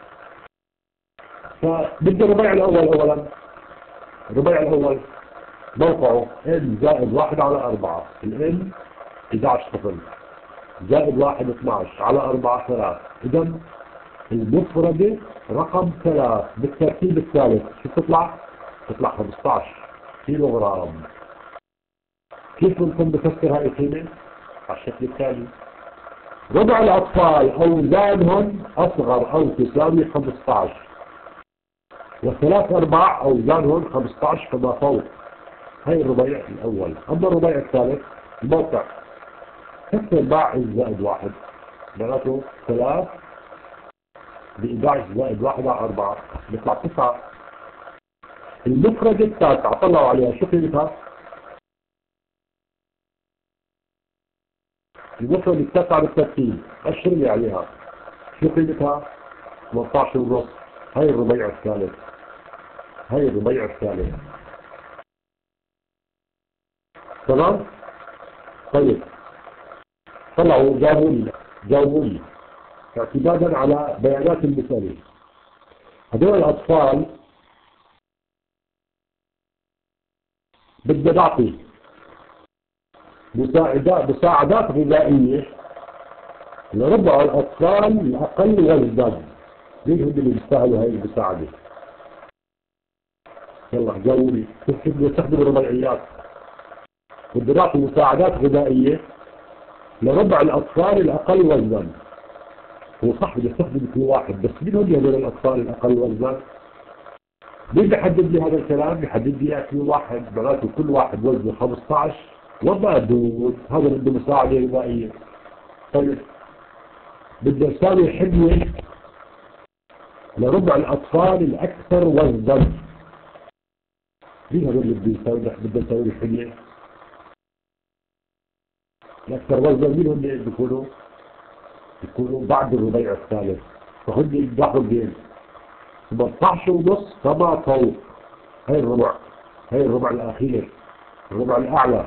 فبدي الربيع الأول أولا. الربيع الأول موقعه n زائد 1 على 4. ال n 11 طفل. زائد 1 12 على 4 3. إذا المفردة رقم 3 بالترتيب الثالث شو تطلع؟ تطلع 15 كيلو غرام. كيف ممكن بفسر هاي القيمة؟ على الشكل التالي: ربع الأطفال أوزانهم أصغر أو تساوي 15، وثلاث أرباع أوزانهم 15 فما فوق. هاي الربيع الأول. أما الربيع الثالث الموقع 6 أرباع زائد 1 معناته 3 ب 11 زائد 1 على 4 بيطلع 9. المفردة التاسعة طلعوا عليها شو قيمتها؟ المفردة التاسعة بالترتيب أشر لي عليها شو قيمتها؟ 18 ونص. هاي الربيع الثالث. هاي الربيع الثالث. تمام؟ طيب طلعوا جاوبوا لي اعتمادا على بيانات المثالية. هذول الأطفال بدنا نعطي مساعدات غذائية لربع الأطفال الأقل وزنا. مين هم اللي بيستاهلوا هاي المساعدة؟ يلا جاوبوا كيف بدنا نستخدم الربيعيات؟ بدنا نعطي مساعدات غذائية لربع الأطفال الأقل وزنا. هو صح بدي استخدم كل واحد، بس مين هم هذول الأطفال الأقل وزنا؟ مين بيحدد لي هذا الكلام؟ بيحدد لي كل واحد، معناته كل واحد وزنه 15 وما دون، هذا بده مساعدة غذائية. طيب بدنا نساوي حمية لربع الأطفال الأكثر وزنا. مين هذول اللي بدنا نساوي الحمية؟ الأكثر وزنا مين هم اللي بيكونوا بعد الربيع الثالث، فهم اللي بياخذوا بين 18 ونص فما فوق. هاي الربع، هاي الربع الأخير، الربع الأعلى.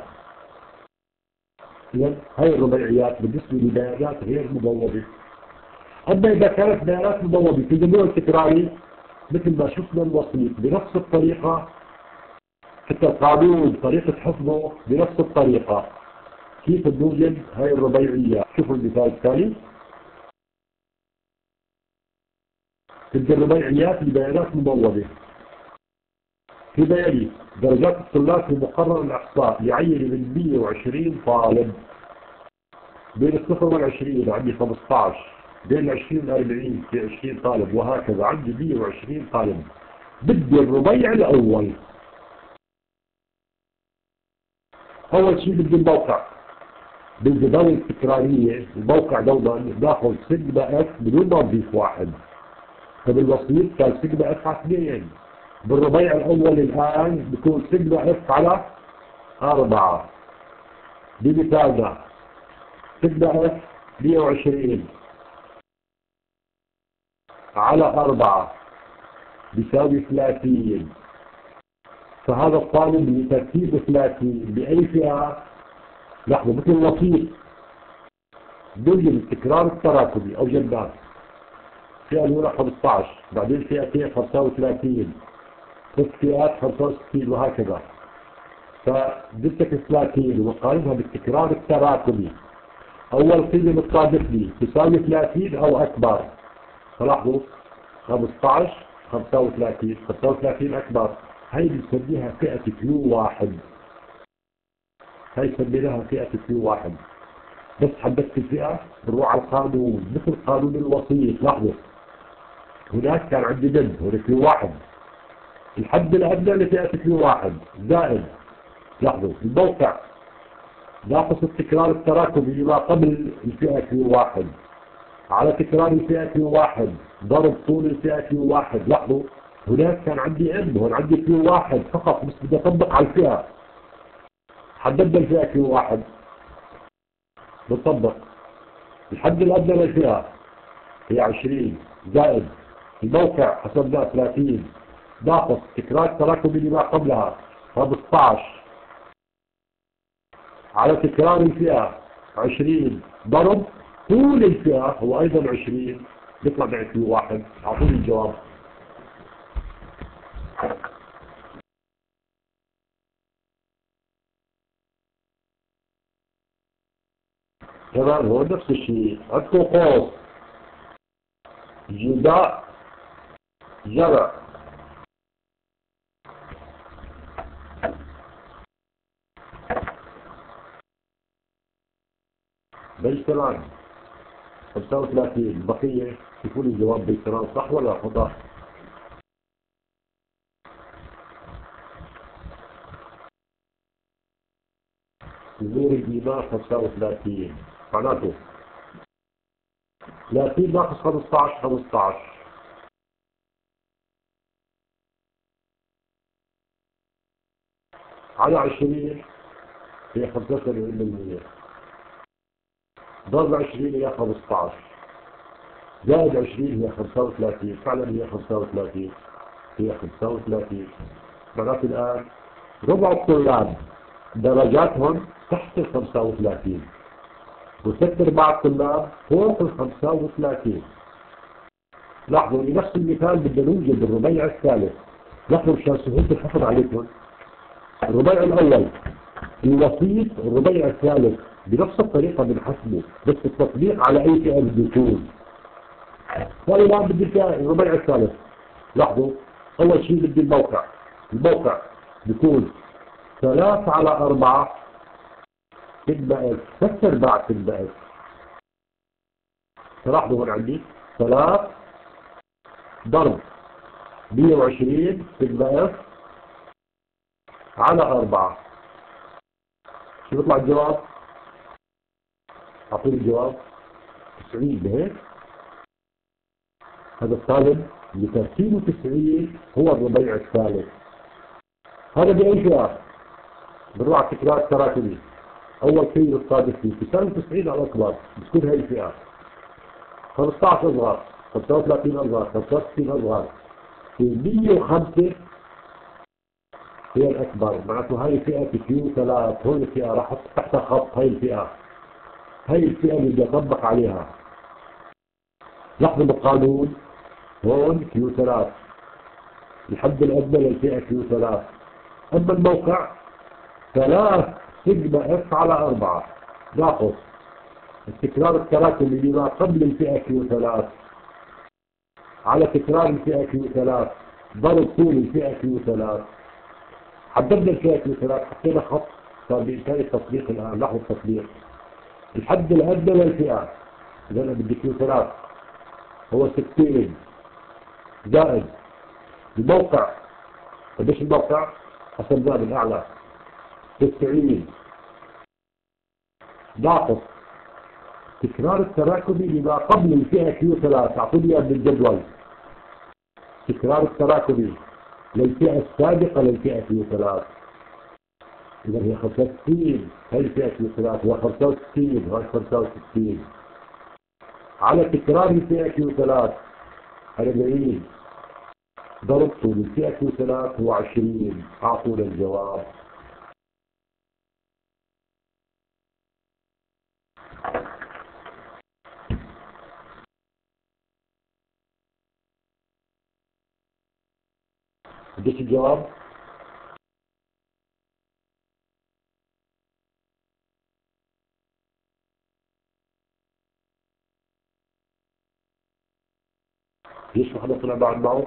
إذن هاي الربيعيات بالنسبة لبيانات غير مبوبة. أما إذا كانت بيانات مبوبة في جميع التكراري مثل ما شفنا الوسيط بنفس الطريقة، حتى القانون طريقة حفظه بنفس الطريقة. كيف نوجد هاي الربيعيات؟ شوفوا المثال التالي. تبدأ الربيعيات لبيانات مبوبة. في بياني درجات الطلاب في مقرر الإحصاء يعين من 120 طالب. بين الصفر وال20 عندي 15، بين ال20 وال40 في 20 طالب، وهكذا عندي 120 طالب. بدي الربيع الأول. أول شيء بدي الموقع. بالجداول التكرارية الموقع دوما ناخذ سيجما اف بدون ما نضيف واحد. فبالوسيط كان سيجما اف على 2. بالربيع الأول الآن بيكون سيجما اف على 4. بمثالنا سيجما اف 120 على 4 بيساوي 30. فهذا الطالب بترتيب 30 بأي فئة؟ لاحظوا مثل الوسيط نوجد التكرار التراكمي أو جنات. فئة الأولى 15، بعدين فئتين 35، 3 فئات 65 وهكذا. فبدك 30 وقارنها بالتكرار التراكمي. أول قيمة مترادف لي تساوي 30 أو أكبر. فلاحظوا 15 35 35 أكبر. هاي بنسميها فئة كيو واحد. هاي سميناها فئة كيو واحد. بس حددت الفئة بنروح على القانون مثل قانون الوسيط. لاحظوا هناك كان عندي بند هنا كيو واحد، الحد الأدنى لفئة كيو واحد زائد. لاحظوا الموقع ناقص التكرار التراكمي ما قبل الفئة كيو واحد على تكرار الفئة كيو واحد ضرب طول الفئة كيو واحد. لاحظوا هناك كان عندي ام، هون عندي كيو واحد فقط، بس بدي اطبق على الفئة. حددنا الفئة كيو واحد بنطبق الحد الأدنى للفئة هي 20 زائد الموقع حسبناه 30 ناقص تكرار التراكمي لما قبلها 15 على تكرار الفئة 20 ضرب طول الفئة هو أيضا 20 بيطلع معي كيو واحد. أعطوني الجواب. تمام هو نفس الشيء. عندكم قوس، جداء، جرع. بيشتغل 35 بقية. يكون الجواب بيشتغل صح ولا خطأ؟ نور الإيمان 35 معناته 30 ناقص 15 15 على 20 هي 75%. ضرب 20 هي 15 زائد 20 هي 35. فعلا هي 35. هي 35. معناته الآن ربع الطلاب درجاتهم تحت ال 35 وست ارباع الطلاب فوق ال 35. لاحظوا لنفس المثال بدنا نوجد الربيع الثالث. لاحظوا مشان سهولة الحفظ عليكم، الربيع الأول الوسيط الربيع الثالث بنفس الطريقة بنحسبه، بس التطبيق على أي فئة بده يكون. وإذا بدي الربيع الثالث، لاحظوا أول شيء بدي الموقع. الموقع بيكون 3 على 4 تبقى إكس، 6 ارباع تبقى إكس. تلاحظوا هون عندي 3 ضرب 120 تبقى إكس على 4. شو بيطلع الجواب؟ أعطيني الجواب. 90 بهيك. هذا الطالب بترتيبه 90 هو الربيع الثالث. هذا بأي فئة؟ بنروح على التكرار التراكمي. أول شيء الصادق فيه تساوي 90 على الأكبر بتكون هاي الفئة. 15 أصغر، 35 أصغر، 65 أصغر. في 105 هي الأكبر. معناته هاي فئة كيو 3. هون الفئة راح أحط تحتها خط. هاي الفئة، هاي الفئة اللي بدي أطبق عليها. لاحظوا بالقانون هون كيو 3 الحد الأدنى للفئة كيو 3. أما الموقع 3 سيجما اف على 4 ناقص التكرار التراكمي لما قبل الفئة كيو 3 على تكرار الفئة كيو 3 ضرب طول الفئة كيو 3. حددنا الفئة كيو 3 حطينا خط. صار بإمكاني التطبيق الآن. لاحظوا التطبيق. الحد الأدنى للفئة إذا أنا بدي كيو 3 هو 60 زائد الموقع. قديش الموقع؟ حسبناه بالأعلى 90 ناقص تكرار التراكمي لما قبل الفئة كيو 3. أعطوني إياه بالجدول. تكرار التراكمي للفئة السابقة للفئة كيو 3. إذا هي 65. هي الفئة كيو 3 هو 65 وهي 65 على تكرار الفئة كيو 3 40 ضرب طول الفئة كيو 3 هو 20. أعطونا الجواب. قديش الجواب؟ ليش ما حدا طلع بعد معه؟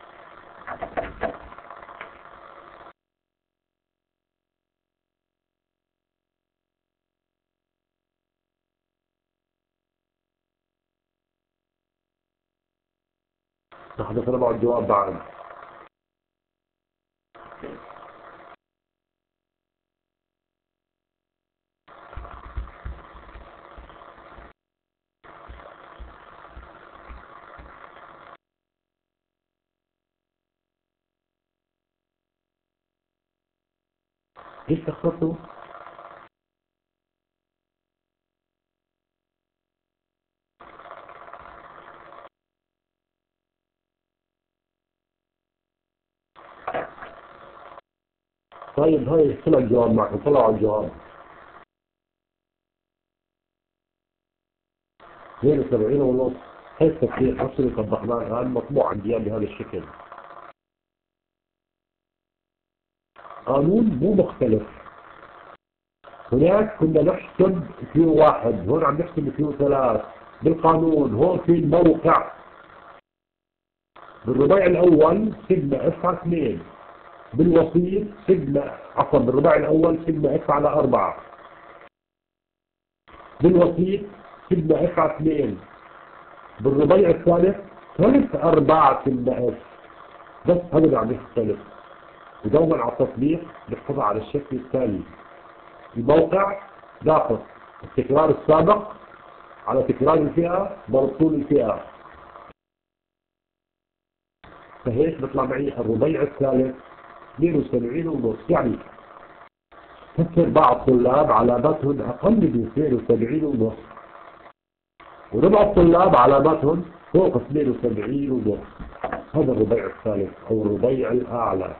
ما حدا طلع معه الجواب بعد. ليش تخططوا؟ طيب هاي طلع الجواب معكم. طلعوا الجواب 72 ونص. هاي التفسير نفس اللي طبقناه الآن مطبوع عندي بهذا الشكل. قانون مو مختلف. هناك كنا نحسب كيو واحد، هون عم نحسب كيو ثلاث. بالقانون هون في الموقع بالرباعي الأول سيجما اف على 2، بالوسيط سيجما عفوا بالرباعي الأول سيجما اف على 4، بالوسيط سيجما اف على 2، بالرباعي الثالث 3/4 سيجما اف. بس هذا اللي عم يختلف. ودوما على التطبيق بنحفظها على الشكل التالي: الموقع داخل التكرار السابق على تكرار الفئة ضرب طول الفئة. فهيك بيطلع معي الربيع الثالث 72.5. يعني كثر بعض الطلاب علاماتهم أقل من 72.5، وربع الطلاب علاماتهم فوق 72.5. هذا الربيع الثالث أو الربيع الأعلى.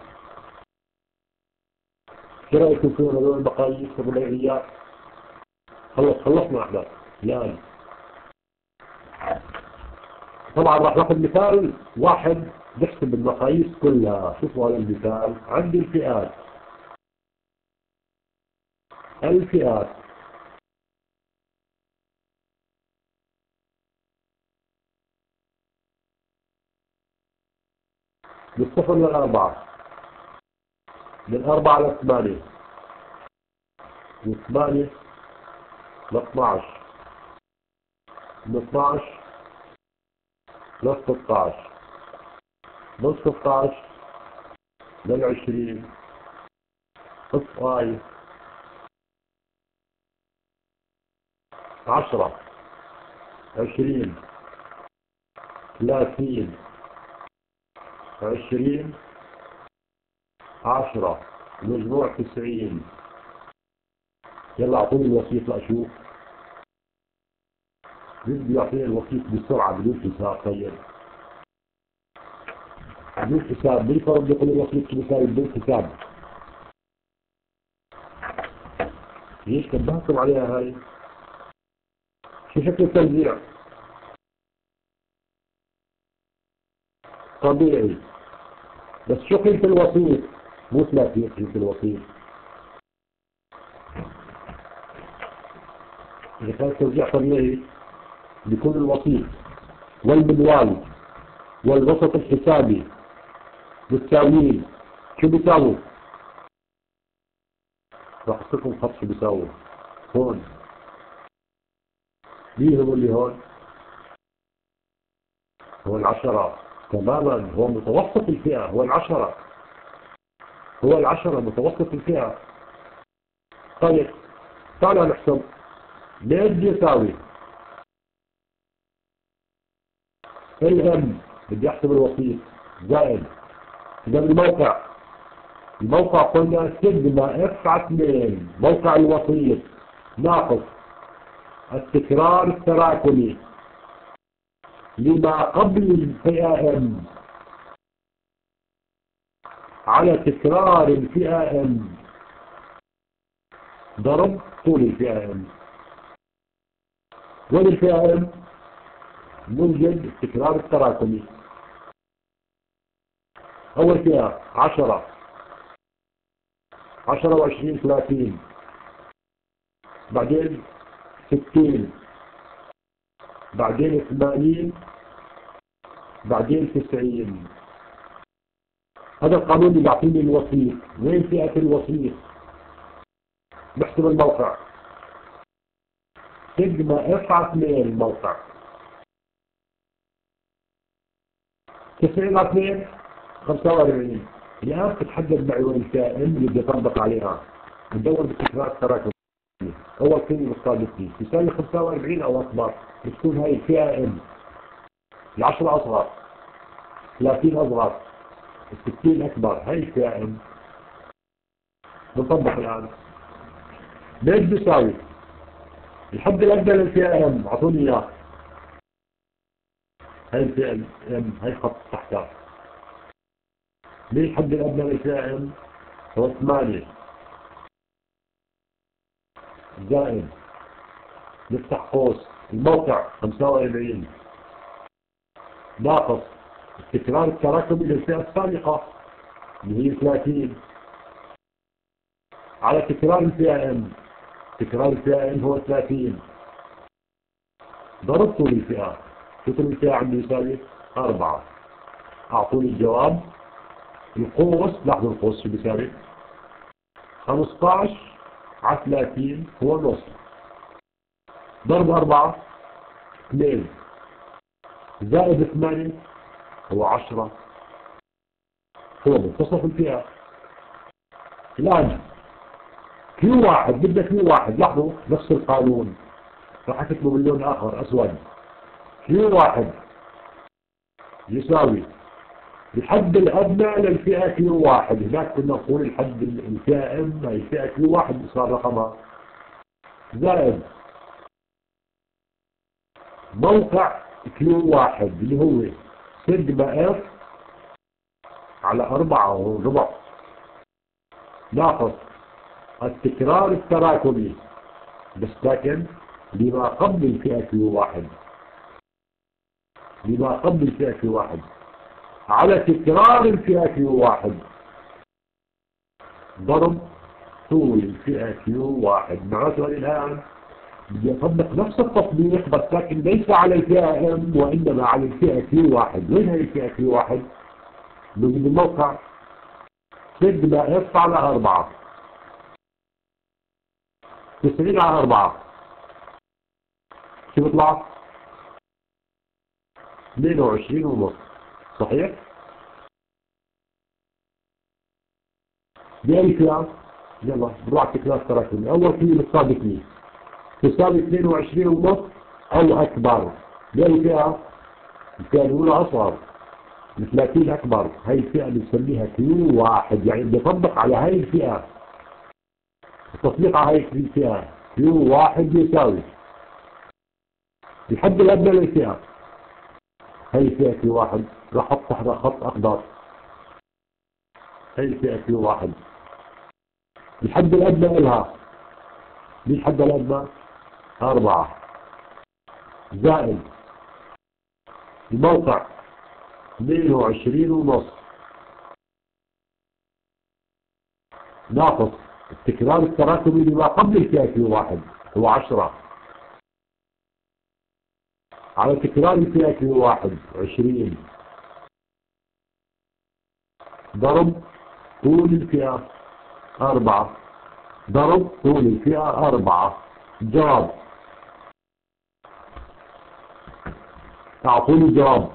شو رأيكم في هذول المقاييس الربيعيات؟ خلصنا احنا الآن. طبعا راح ناخذ مثال واحد نحسب المقاييس كلها. شوفوا هذا المثال. عندي الفئات من 0 ل4، من 4 ل8، من 8 ل12، من 12 ل16، من 16 ل20، اصفاي 10، 20، 30، 20، 10، مجموع 90. يلا اعطوني الوسيط لاشوف. بدي يعطيني الوسيط بسرعة بدون حساب. طيب بدون حساب، بالفرض يقول الوسيط بيساوي بدون حساب. ليش كبهتم عليها هاي؟ شو شكل التوزيع؟ طبيعي. بس شو قيمة الوسيط؟ مو 30 قيمة الوسيط. إذا كان التوزيع طبيعي بيكون الوسيط والمنوال والوسط الحسابي بالتاويل شو بيساووا؟ راح احط لكم خط شو بيساووا هون. مين هو اللي هون؟ هو 10 تماما. هو متوسط الفئة. هو 10. هو 10 متوسط الفئة. طيب تعالوا نحسب. ليش بيساوي الام؟ بدي احسب الوسيط زائد اذا الموقع قلنا سيجما اف على 2 موقع الوسيط ناقص التكرار التراكمي لما قبل الفئة ام على تكرار الفئة ام ضرب طول الفئة ام. وين الفئة ام؟ نوجد التكرار التراكمي. أول فئة 10 و20 30، بعدين 60، بعدين 80، بعدين 90. هذا القانون اللي بيعطيني الوسيط. وين فئة الوسيط؟ نحسب الموقع سيجما اف على 2 الموقع 90 على 2 45. الآن تتحدد معي وين الفئة ام اللي بدي اطبق عليها. ندور بالتكرار التراكمي. أول كلمة بالصادقين تساوي 45 أو أكبر بتكون هاي الفئة ام. 10 أصغر، 30 أصغر، 60 أكبر. هاي الفئة ام. نطبق الآن. ليش بيساوي؟ الحد الأدنى للفئة ام أعطوني إياه. هاي الفئة ام، هاي خط تحتها. ليه الحد الأدنى للفئة ام؟ هو 8 زائد نفتح قوس الموقع 45 ناقص التكرار التراكمي للفئة السابقة اللي هي 30 على تكرار الفئة ام تكرار الفئة هو 30 ضرب طول الفئة. شو طول الفئة عندي يساوي 4. أعطوني الجواب. القوس، لاحظوا القوس شو بيساوي 15 على 30 هو نص. ضرب 4 2 زائد 8 هو 10 هو منتصف الفئة. الآن كيو واحد بدنا كيو واحد، لاحظوا نفس القانون راح اكتبه باللون آخر أسود. كيو واحد يساوي الحد الأدنى للفئة كيو واحد. هناك كنا نقول الحد الفئة M هي الفئة كيو واحد صار رقمها زائد موقع كيو واحد اللي هو سيجما F على 4 وربع. لاحظ التكرار التراكمي بس لكن لما قبل الفئة كيو واحد، لما قبل الفئة كيو واحد على تكرار الفئة كيو واحد ضرب طول الفئة كيو واحد. معناته الآن بدي أطبق نفس التطبيق بس لكن ليس على الفئة M وإنما على الفئة كيو واحد. وين هي الفئة كيو واحد؟ من الموقع سيجما F على 4 90 على 4 شو بيطلع؟ 22 ونص صحيح؟ بأي فئة؟ يلا بروح تكرار تراكمي. أول فئة بتساوي 2 تساوي 22 ونص أو أكبر. بأي فئة؟ الفئة الأولى أصغر من 30 أكبر. هاي الفئة اللي بنسميها كيو واحد، يعني بيطبق على هاي الفئة. التطبيق على هاي الفئة كيو واحد يساوي الحد الأدنى للفئة. هاي الفئة كيو واحد راح أحط تحتها خط أخضر. هاي الفئة كيو واحد الحد الأدنى لها مين الحد الأدنى؟ 4 زائد الموقع 22 ونص ناقص التكرار التراكمي لما قبل الفئة كيو واحد هو 10 على تكرار الفئة كيو واحد 20 ضرب طول الفئة 4 ضرب طول الفئة 4. جواب أعطوني جواب.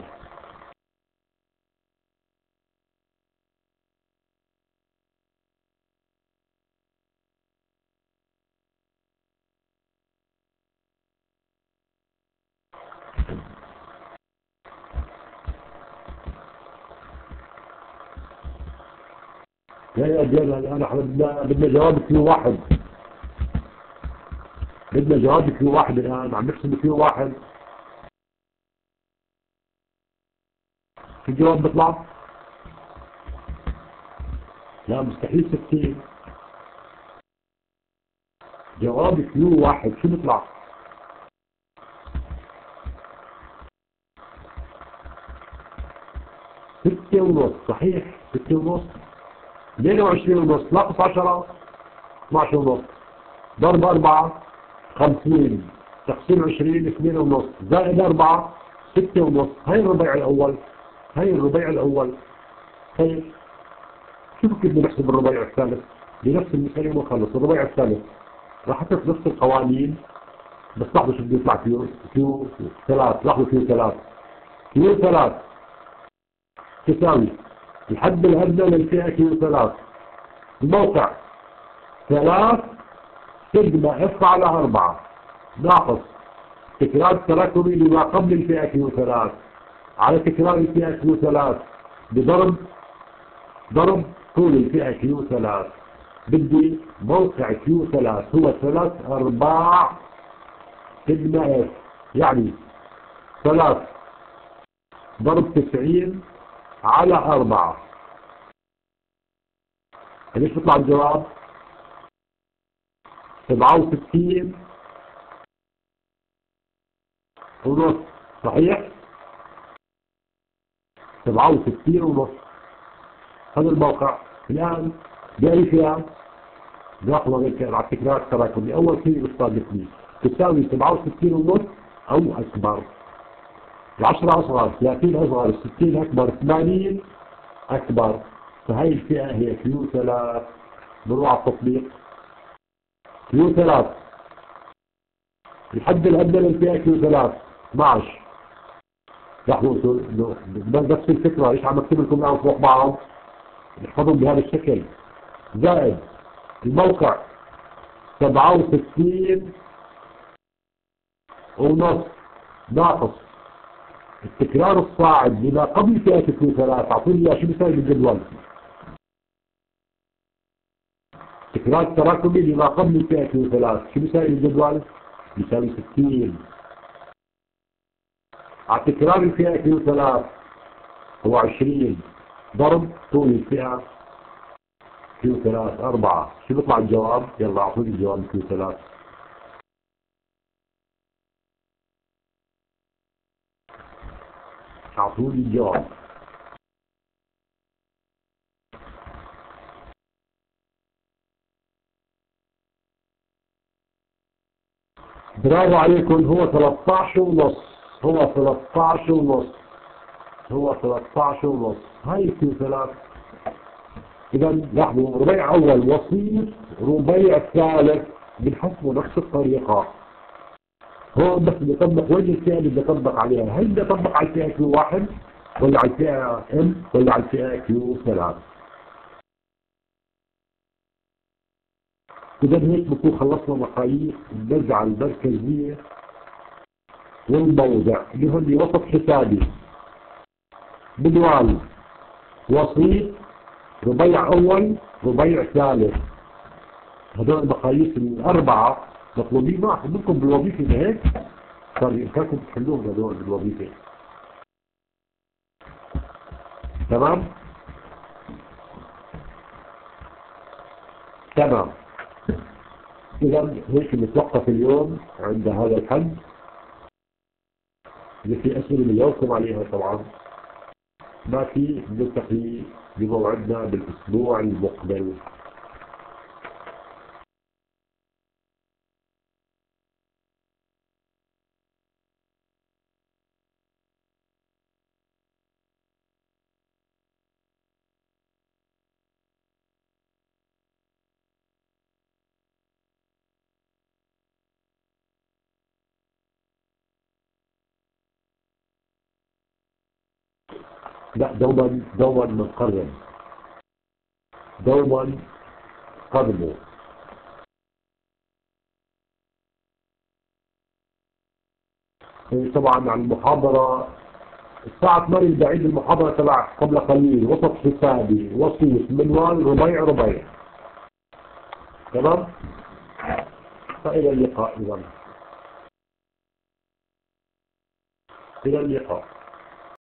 يا جماعة الآن احنا بدنا جواب كيو واحد. بدنا جواب كيو واحد الآن. عم نحسب كيو واحد. في جواب بيطلع؟ لا مستحيل 60. جواب كيو واحد شو بيطلع؟ 6 ونص صحيح. 6 ونص 22 ونص ناقص 10 12 ونص ضرب 4 50 تقسيم 20 2 ونص زائد 4 6 ونص. هاي الربيع الأول. هاي الربيع الأول. طيب شوفوا كيف بنحسب الربيع الثالث بنفس المثال ونخلص. الربيع الثالث راح أحط نفس القوانين بس لاحظوا شو بده يطلع. كيو 3 لاحظوا كيو 3 كيو 3 تساوي الحد الأدنى للفئة كيو 3 الموقع 3 سيجما اف على 4 ناقص تكرار التراكمي لما قبل الفئة كيو 3 على تكرار الفئة كيو 3 بضرب طول الفئة كيو 3. بدي موقع كيو 3 هو 3 أرباع سيجما اف، يعني 3 ضرب 90 على 4. ليش بيطلع الجواب؟ 67 ونص صحيح؟ 67 ونص. هذا الموقع الآن بأي فئة؟ ناخذ على التكرار التراكمي. أول شيء أستاذ اثنين تساوي 67 ونص أو أكبر. 10 أصغر، 30 أصغر، 60 أكبر، 80 أكبر. فهي الفئة هي كيو 3. بنروح على التطبيق كيو 3. الحد الأدنى للفئة كيو 3 12. لاحظوا نفس الفكرة. ايش عم اكتب لكم اياهم فوق بعض، نحفظهم بهذا الشكل. زائد الموقع 67 ونص ناقص التكرار الصاعد لما قبل فئة كيو 3. اعطوني اياه شو بيساوي بالجدول. التكرار التراكمي لما قبل فئة كيو 3 شو بيساوي بالجدول؟ بيساوي 60. على تكرار الفئة كيو 3 هو 20 ضرب طول الفئة كيو 3 4. شو بيطلع الجواب؟ يلا اعطوني الجواب كيو 3. اعطوني الجواب. برافو عليكم. هو 13 ونص. هو 13 ونص. هو 13 ونص. هاي كيو 3. اذا لاحظوا ربيع اول وسيط، ربيع ثالث بنحسبه نفس الطريقة. هون بس بدي اطبق وين الفئة اللي بدي اطبق عليها. هل بدي اطبق على الفئة كيو 1 ولا على الفئة ام ولا على الفئة كيو 3؟ إذا هيك بكون خلصنا مقاييس النزعة المركزية والموضع اللي هو وسط حسابي، بدوال، وسيط، ربيع أول، ربيع ثالث. هذول المقاييس الأربعة مطلوبين. ما أخذ لكم بالوظيفة هيك صار بإمكانكم تحلوهم هذول بالوظيفة. تمام؟ تمام. إذا هيك نتوقف اليوم عند هذا الحد. اللي في أسئلة بجاوبكم عليها طبعا. ما في نلتقي بموعدنا بالأسبوع المقبل. لا، دوما منقرن. دوما قدمه. طبعا عن المحاضرة الساعة 8 بعيد المحاضرة تبع قبل قليل. وسط حسابي، وسيط، منوال، ربيع ربيع. تمام؟ فإلى اللقاء إذا. إلى اللقاء.